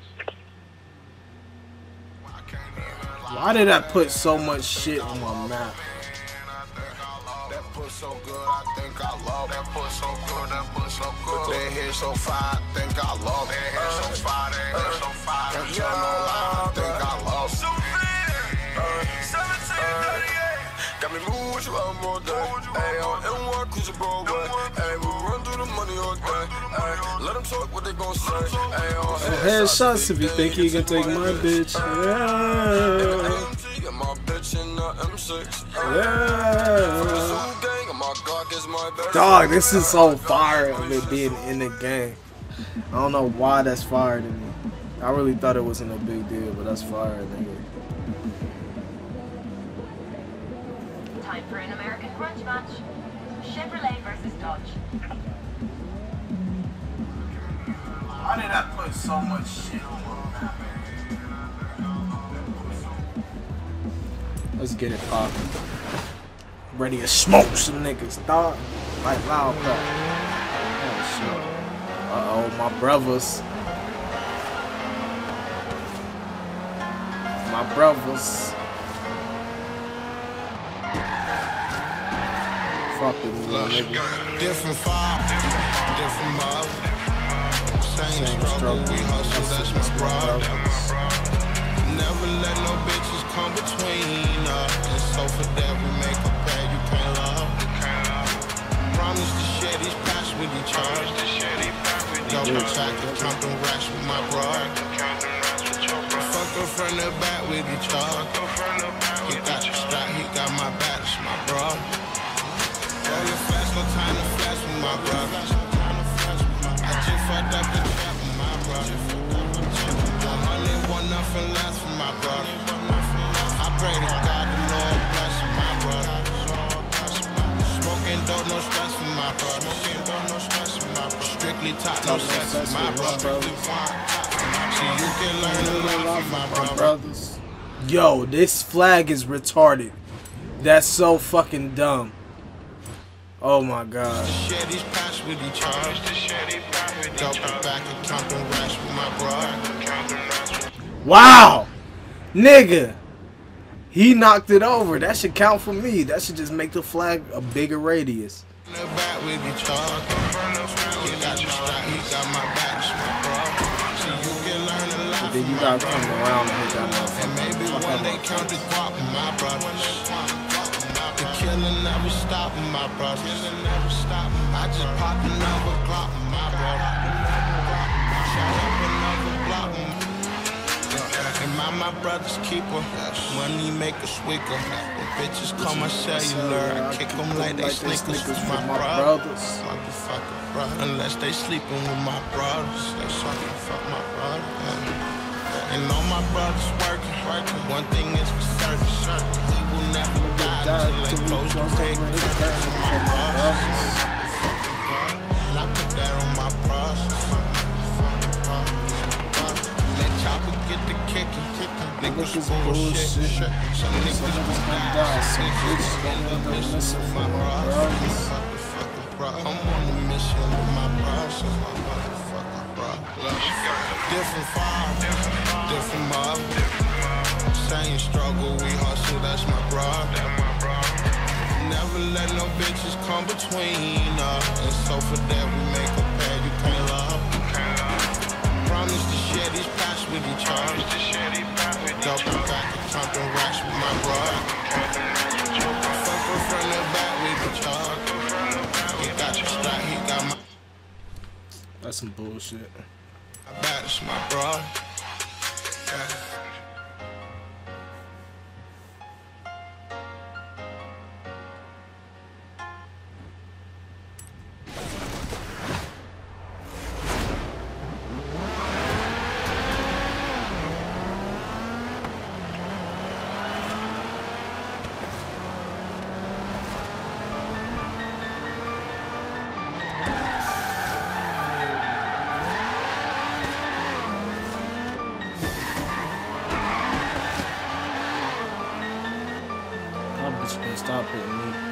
Why did I put so much shit on my map? That puss so good, I think I love. That puss so good, that puss so good. That hair so fire, I think I love. That hair so fire, that hair so fire. Can't tell no lie, I think I love. seventeen thirty-eight. Got me moving with you up more day. Hey, on M one cruising Broadway. Hey, we run through Headshots if you think you can take my bitch. Yeah. Yeah. Dog, this is so fire of it being in the game. I don't know why that's fire to me. I really thought it wasn't a big deal, but that's fire, nigga. Time for an American grudge match. Chevrolet versus Dodge. Why did I put so much shit on that? Let's get it poppin'. Ready to smoke some niggas, dog. Like loud pop. Oh shit. Uh oh, my brothers. My brothers. Fuck with me, nigga. Different vibe, different mob. Same struggle, we hustle, that's my brothers. Never let no bitches come between us. And so for that we make a pair you can't love. Promise to share these packs with each other. Double check and count them racks with my brother. Fuck a friend and back with each other. He got the strap, he got my back, that's my brother. Rolling fast, no time to flash with my brother. I just fucked up the trap with my brother. one hundred, one nothing less for my brother. I pray to God the Lord bless my brother. Smoking dope, no stress for my brother. Strictly top, no sex for my brother. See, you can learn a lot from my brothers. Yo, this flag is retarded. That's so fucking dumb. Oh my god. Share these packs with each other. Double back and count them racks with my brother. Wow! Nigga! He knocked it over. That should count for me. That should just make the flag a bigger radius. And then you gotta come around and hit that motherfucker. And maybe one day count the guap with my brothers. The killing never stop with my brothers. I just popped another Glock with my brother. Shot up another block with my and my, my brother's keeper. Money make us weaker. The bitches call my cellular. I kick them like they sneakers with my brothers. Motherfucker, bro. Unless they sleeping with my brothers. They sucking fuck my brother. And all my brothers working. One thing is for certain. He will never die until they close the rig. My brothers. And I put that on my brothers. Chopper get the kicking, niggas is bullshit. Some niggas gon' die, some bitches gon' end up missing my brothers. I'm on a mission with my brothers. Different vibe, different mob. Same struggle, we hustle, that's my brother. Never let no bitches come between us. And so for that we make a pair you can't love. Promise to share these packs with each other. Double back and count them racks with my brother. Fuck a friend and back with each other. He got the strap, he got my. That's some bullshit. My back, that's my brother. Yeah. Stop hitting me.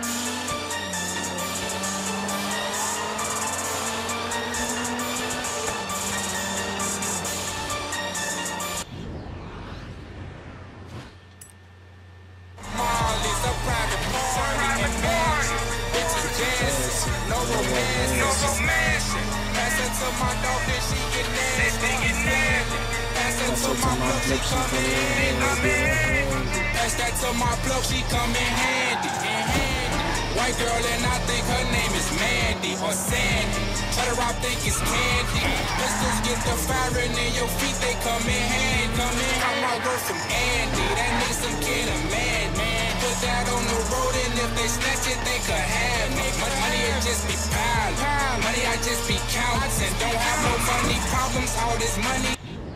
Marley's a private party and mansion. Bitches dancing, no romance, no romance. Pass it to my dog, then she get nasty. Pass it to my block, she come in handy. Pass that to my block, she come in handy. white girl and I think her name is Mandy or Sandy. Try to rob, think it's candy. Pistols get the firing in your feet, they come in handy. Come in, I'm all go from Andy. That nigga some kid of mad, man. Put that on the road and if they snatch it, they could have it. Money, money it just be piling. Money I just be counting. Don't have no money problems, all this money.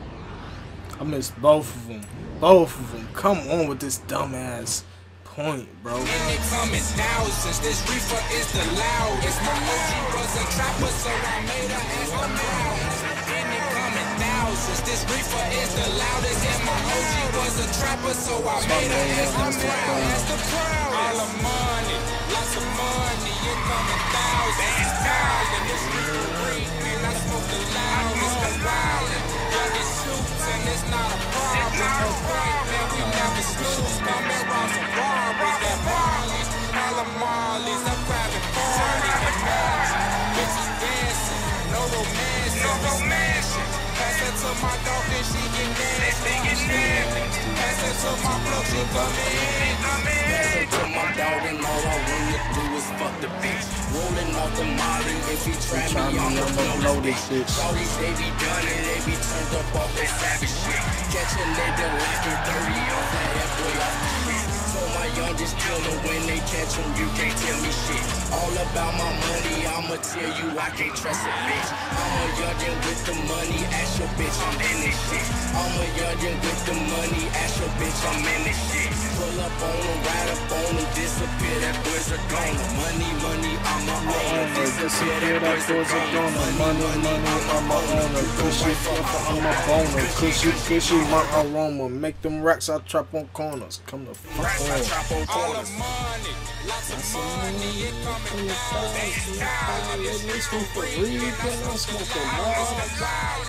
I missed both of them. Both of them. Come on with this dumbass point, bro. And they come in thousands. This reefer is the loudest. My O G was a trapper, so I made her as the loudest. And they come in thousands. This reefer is the loudest. And my O G was a trapper, so I made her as the loudest. The proudest. All the money, lots of money. It come in thousands. Thousands. This reefer green, and I smoke the loudest. The wildest. Youngest suits, and it's not a problem. No point, man. We never snooze. Come around some robberies. That Marley's, all the Marleys. I'm private parties. The magic. Bitches dancing. No romance. No romance. Pass it to my dog and she get nasty. Pass it to my blood, she come in. Pass it to my dog and all I wanna do is fuck the bitch. Rolling off the Molly, if he try me, I'm gonna blow this shit. Shorties, they be done and they be turned up off that savage shit. Catch a nigga lacking thirty off that F-boy off the shit. Told my youngest killer when they catch him, you can't tell me shit. All about my money, I'ma tell you I can't trust a bitch. I'm a youngin' with the money, ask your bitch, I'm in this shit. I'm a youngin' with the money, ask your bitch, I'm in this shit. Pull up on them, ride up on them, disappear, that boy's a goner. Money, money, I'm a owner, disappear, that boy's a goner. Money, money, I'm a owner. Cushy, I'm a boner. Cushy, cushy, my aroma. Make them racks, I trap on corners. Come the fuck on. All the money, lots of money, it coming down. This one for real, I'm smoking loud.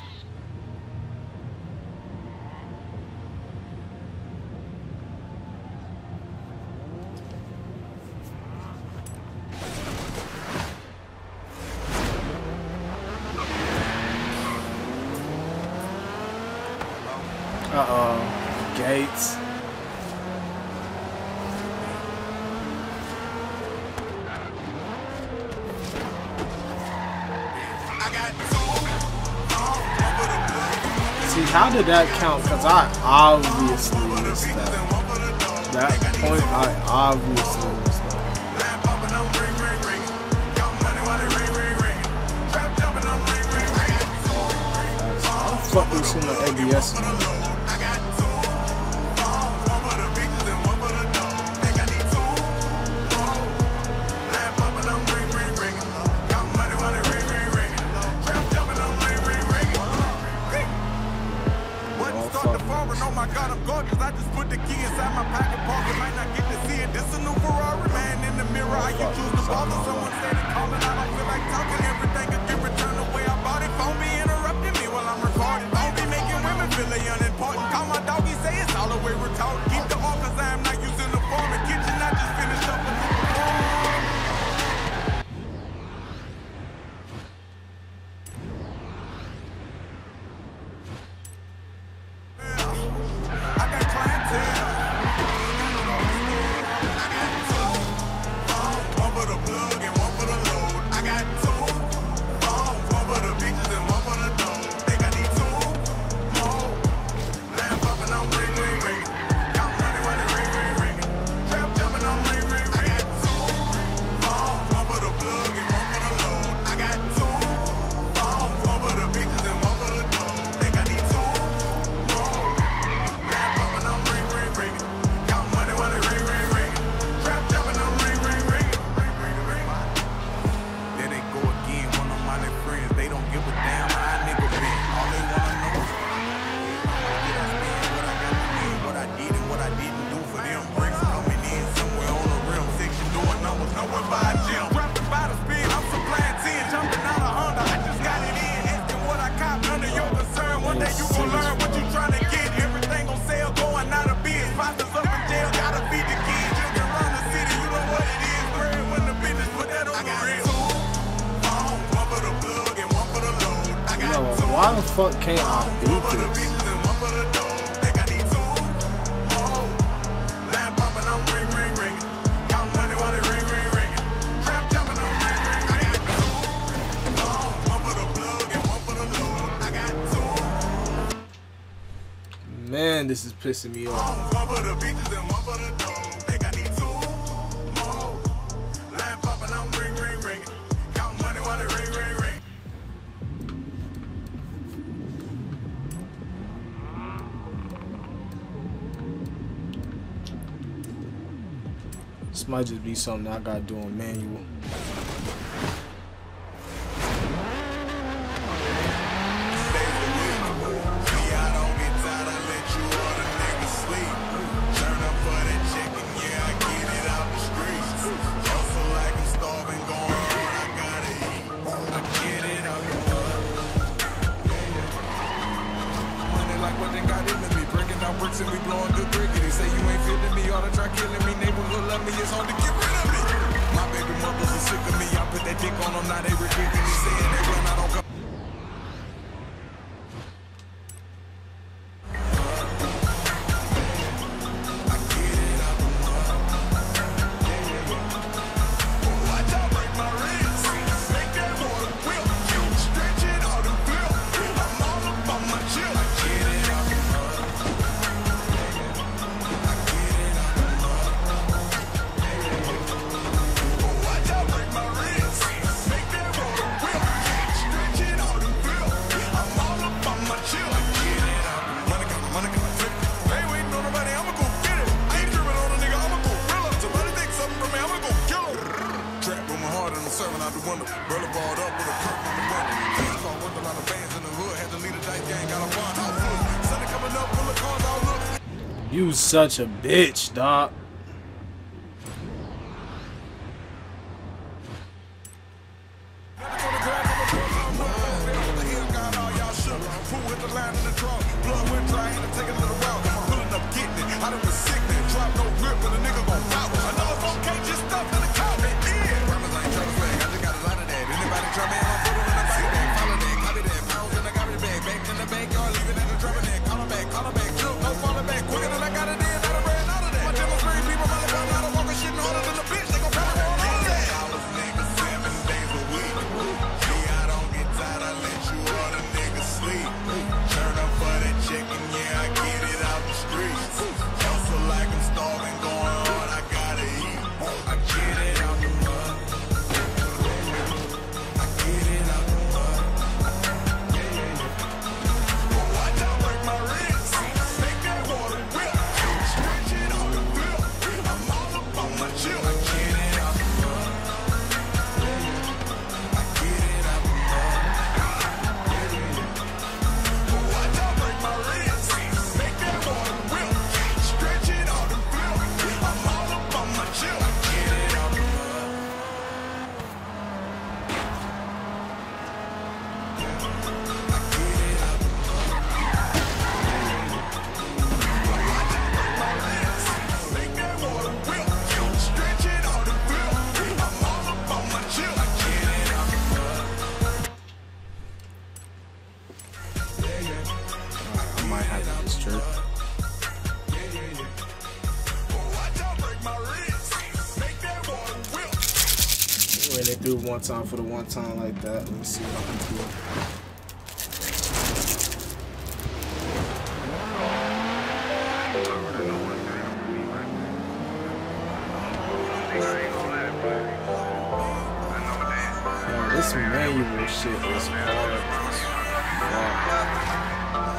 Uh-oh. Gates. See, how did that count? Because I obviously missed that. That point, I obviously missed that. How the fuck was in the A B S? Oh my God, I'm gorgeous. I just put the key inside my pocket pocket. Might not get to see it. This a new Ferrari, man. In the mirror, I can choose to bother. Someone said it calling. I don't feel like talking. Everything could get returned the way I bought it. Phone be interrupting me while I'm recording. Don't be making women feel they unimportant. Call my dog, he say it's all the way retarded. Keep the off, cause I am not using the form. The kitchen, I just finished up with the form. Why the fuck can't I beat this? Man, this is pissing me off. This might just be something I gotta do on manual. Bricks and we blowing good brickety. Say you ain't feeling me, ought to try killing me. Neighborhood love me, it's hard to get rid of me. My baby mothers are sick of me. I put that dick on them, now they restricting me. Saying they run, I don't come. You such a bitch, dog. When they do one time for the one time like that, let me see what I can do. Yo, this manual shit is hard. Wow.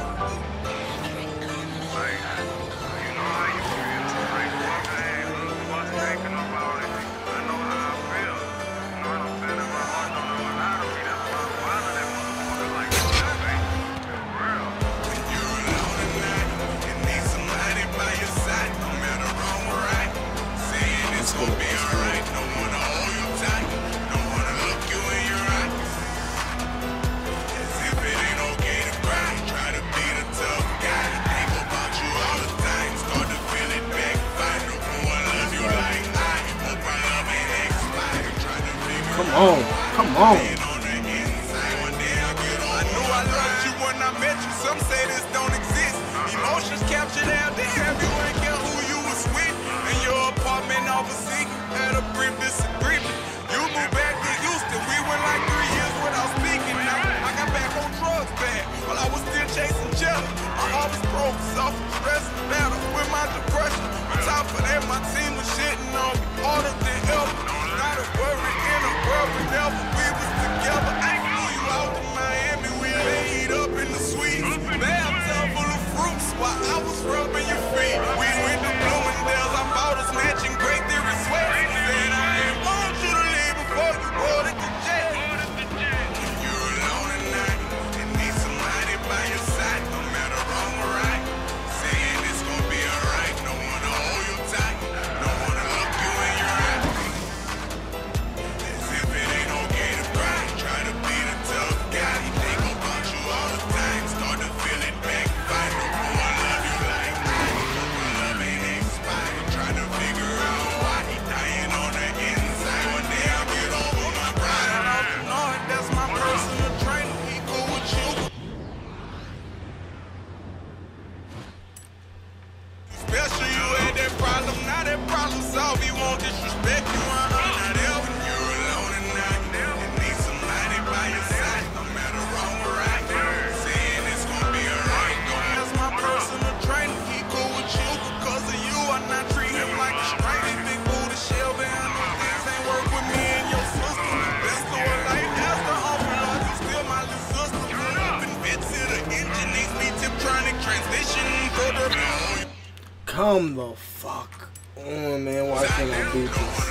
Come on, come on. I knew I loved you when I met you. Some say this don't exist. Emotions captured out there. Everyone care who you was with. In your apartment off a secret. Had a brief disagreement. You moved back to Houston. We went like three years without speaking. Now I got back on drugs bad. While I was still chasing jealous. My heart was broke, suffer, stress, battle with my depression. On top of that, my team was shitting on me harder than ever. Not a worry in a world whenever we was together. I flew you out to Miami, we laid up in the suites. Bathtub full of fruits while I was rubbing your feet. We went to Bloomingdale's, I bought us matching great theory sweats. Said I ain't want you to leave before you boarded the jet. You're alone at night and need somebody by your side, no matter wrong or right. Saying it's gonna be alright, no one to hold you tight, no one to look you in your eye. As if it ain't okay to cry, try to be the tough guy. Think about you all the time, start to feel it back. Find no one love you like I. My love ain't expired, trying to figure out why he dying on the inside. One day I'll get over my pride. Shout out to North, that's my personal trainer. He cool with you. Special, you had that problem, now that problem solved. He won't disrespect you, uh-uh. Not ever. You're alone at night and need somebody by your side, no matter wrong or right. Saying it's gonna be alright. That's my personal trainer. He cool with you because of you. I not treat him like a stranger. Big booty shell, man. I know things ain't work with me and your sister. Best of her life, that's the uncle. Lord, you still my little sister. Been fit to the engine, needs me Tiptronic transmission for the. Come the fuck on, man. Why can't I beat this?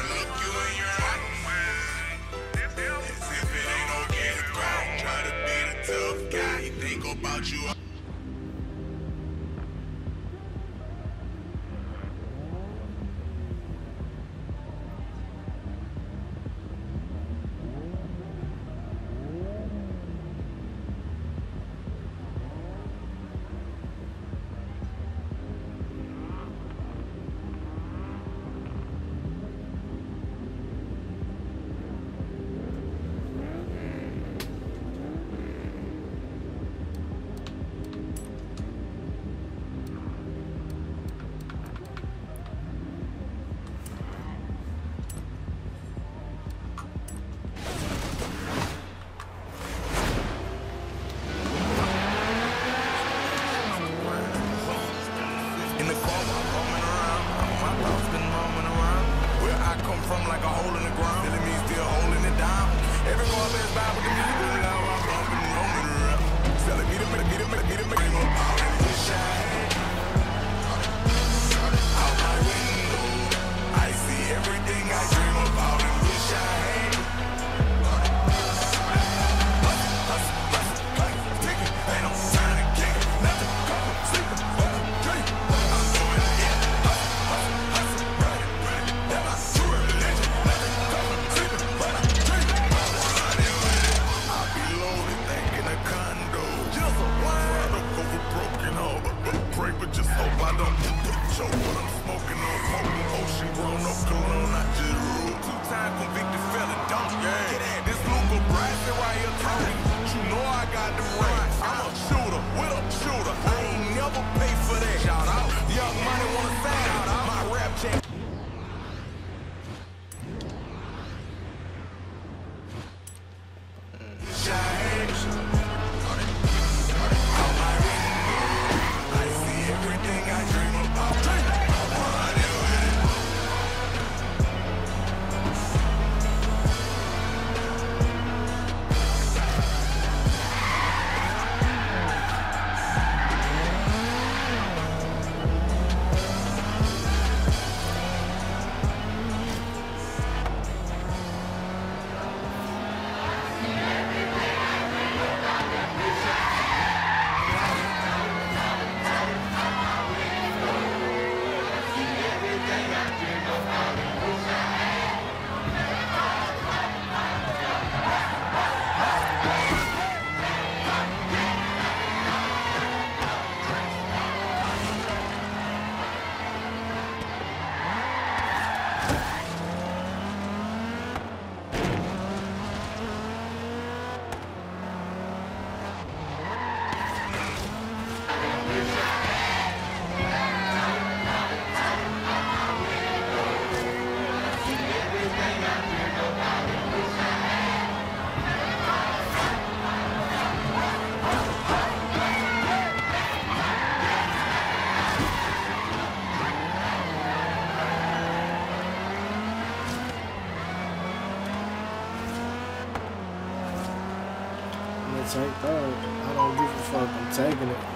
take that. I don't give a fuck. I'm taking it.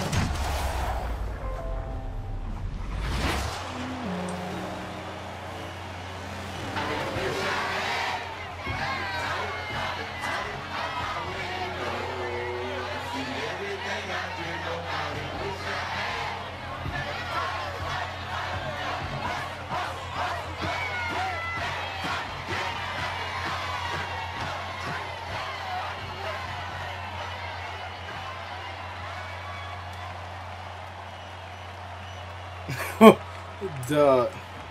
Duh.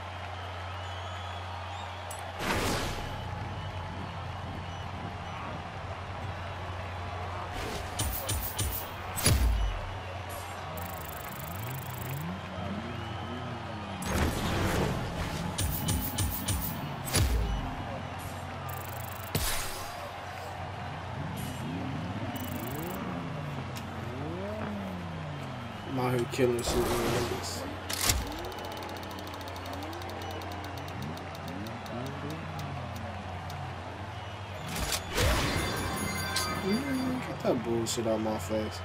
I'm out here killing shit with niggas. Get that bullshit out my face.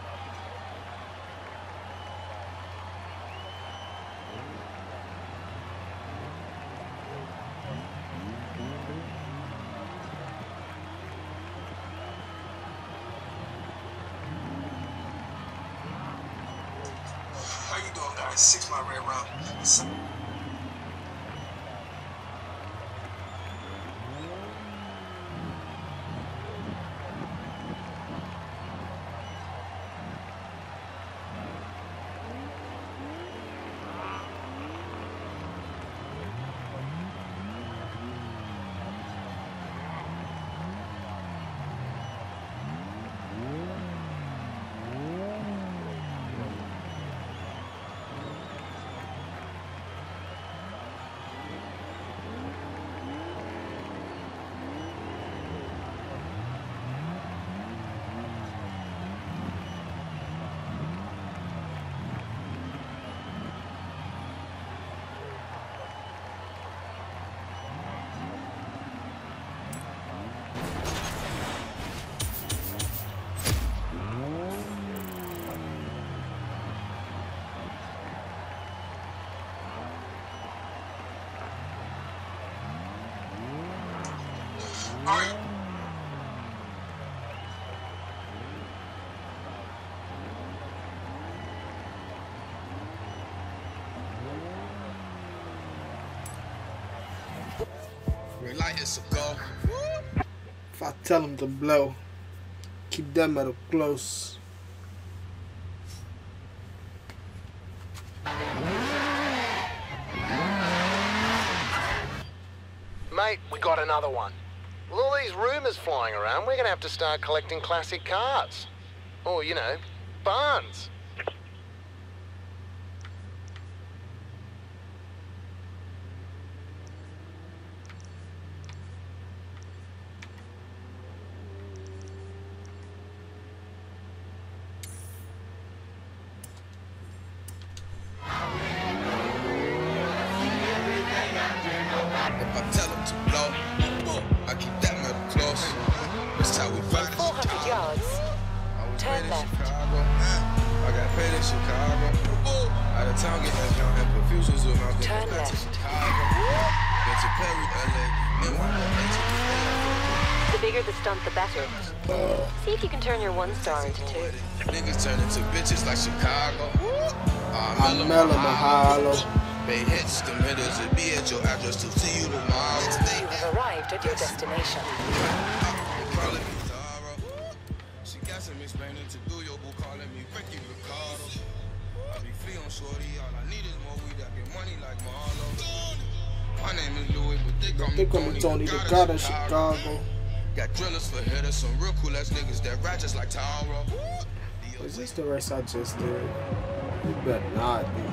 How you doing, guys? Six mile red round. Alright. Relight is a go. If I tell him to blow, keep that metal close. Mate, we got another one. With all these rumours flying around, we're gonna have to start collecting classic cars. Or, you know, barns. If I tell him to blow, I keep that metal close. That's how we ride in four hundred Chicago. yards. I was Turn paid in left. Chicago. I got paid in Chicago. Out of town, get that junk and confusions with my Turn back to left. Chicago. Been to Perry, L A, and one more The bigger the stunt, the better. See if you can turn your one star into two. Niggas turn into bitches like Chicago. I'm mellow, Mahalo. Pay hits, them hitters will be at your address to see you tomorrow. You have arrived at your destination. Calling me Tara. She got some explaining to do. Your boo calling me Ricky Ricardo. I be free on shorty. All I need is more weed. I get money like Marlo. My name is Louis, but they call me They call me Tony, the god of Chicago. Got drillers for hitters, some real cool ass niggas that ride just like Tara. Is this the race I just did? You better not be.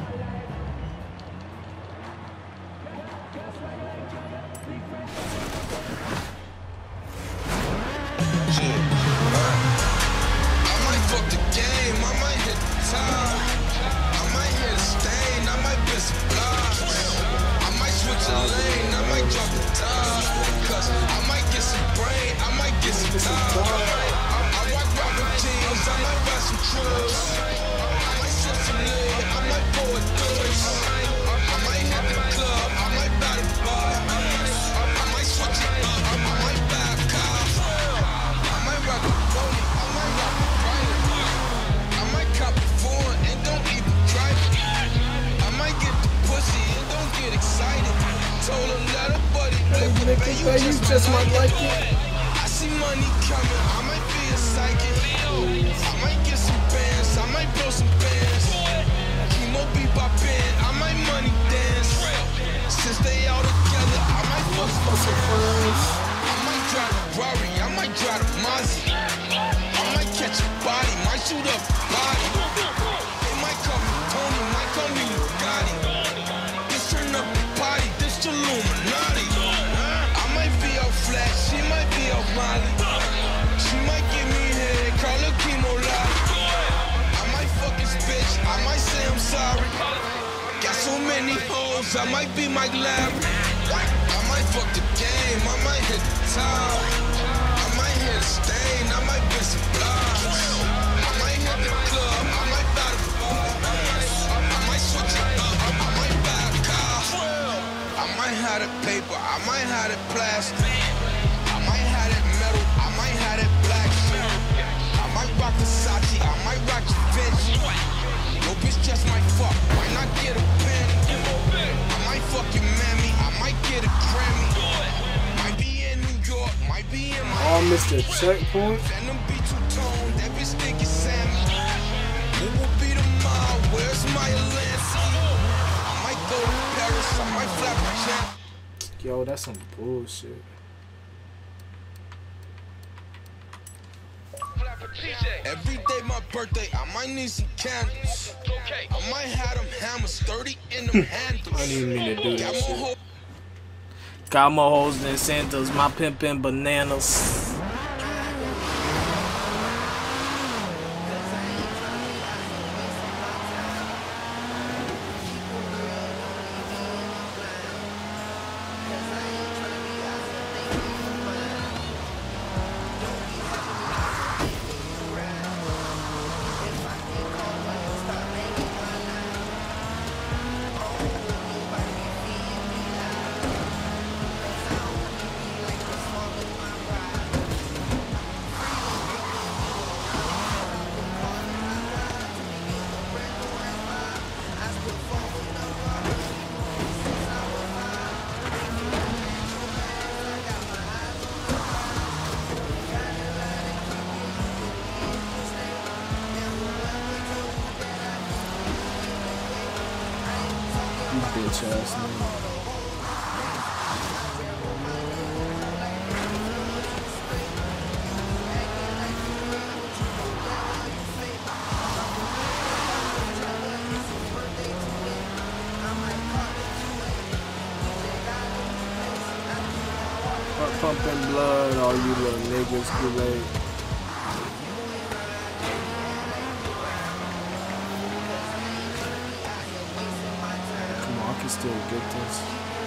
I might get some brain, I might get some time. I, I you just, just might like it. I see money coming, I might be a psychic. I might get some bands, I might blow some bands. Chemo be poppin', I might money dance. Since they all together, I might fuck some friends. I might drive a Rari, I might drive a Mazda. I might catch a body, might shoot up a body. They might call me Tony, might call me Bugatti. This turn up the party, this Illuminati. I might be all flat, she might be all Molly. She might give me head, call her chemo lobby. I might fuck this bitch, I might say I'm sorry. Got so many hoes, I might be Mike Larry. I might fuck the game, I might hit the top. I might hit a stain, I might be some blocks. I might hit the club, I might buy the bar. I might switch it up, I might buy a car. I might have the paper, I might have the plastic. I might have that metal, I might have that black shit. I might rock Versace, I might rock your bitch. Yo, bitch just might fuck, might not get a pen. I might fuck your mammy, I might get a Grammy. Might be in New York, might be in my. Oh, Mister Checkpoint. Venom be two-tone, that bitch think it's Sammy. Who will be the mob? Where's my Atlanta? I might go to Paris, I might fly to China. Yo, that's some bullshit. Every day my birthday, I might need some candles. I might have them hammers thirty in them handles. I didn't mean to do that shit. Got more hoes than Santas, my pimpin' bananas. Bitch ass nigga. Start pumping blood, all you little niggas, too late. I can still get this.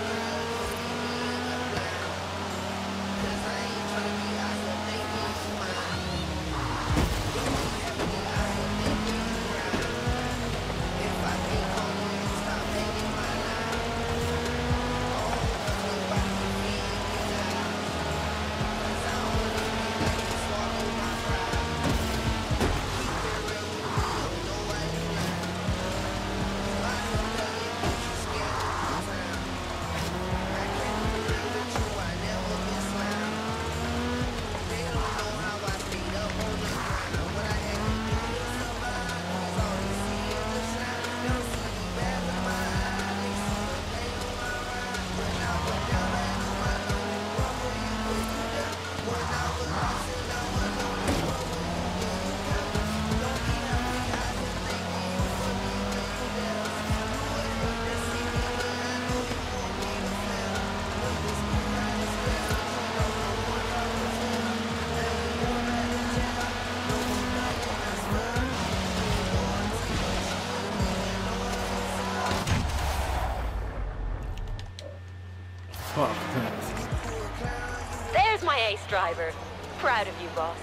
Fuck. There's my ace driver. Proud of you, boss.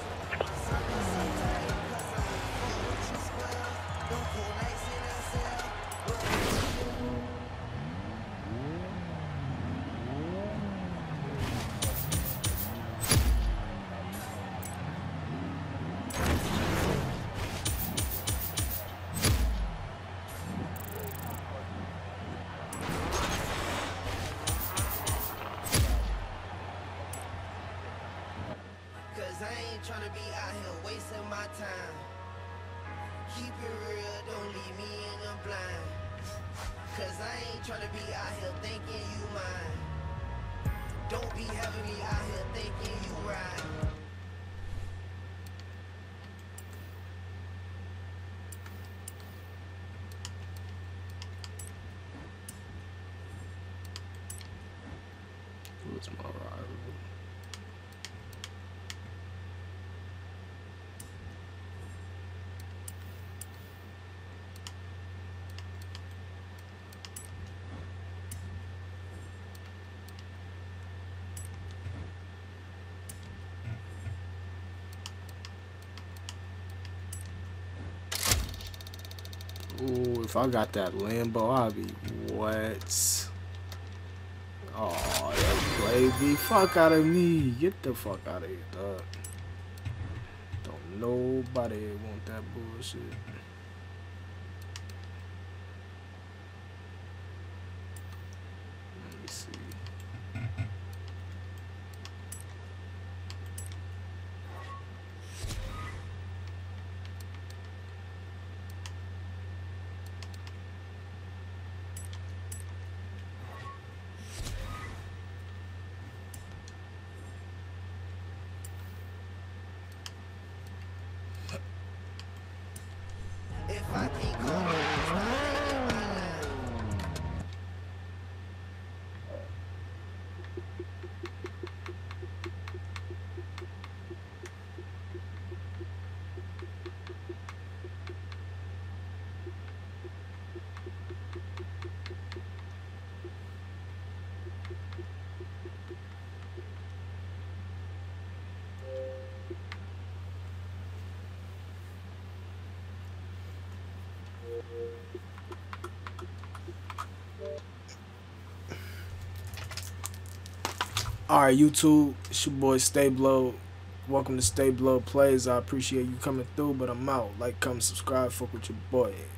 keep it real, don't leave me in the blind. Cause I ain't tryna be out here thinking you mine. Don't be having me out here thinking you right. What's my rival? Ooh, if I got that Lambo, I'll be what? Oh, that play the fuck out of me. Get the fuck out of here, dog. Don't nobody want that bullshit. Let me see. If I can't call you, it's not taking my line. Alright, YouTube, it's your boy Stablo. Welcome to Stablo Plays. I appreciate you coming through, but I'm out. Like, comment, subscribe, fuck with your boy.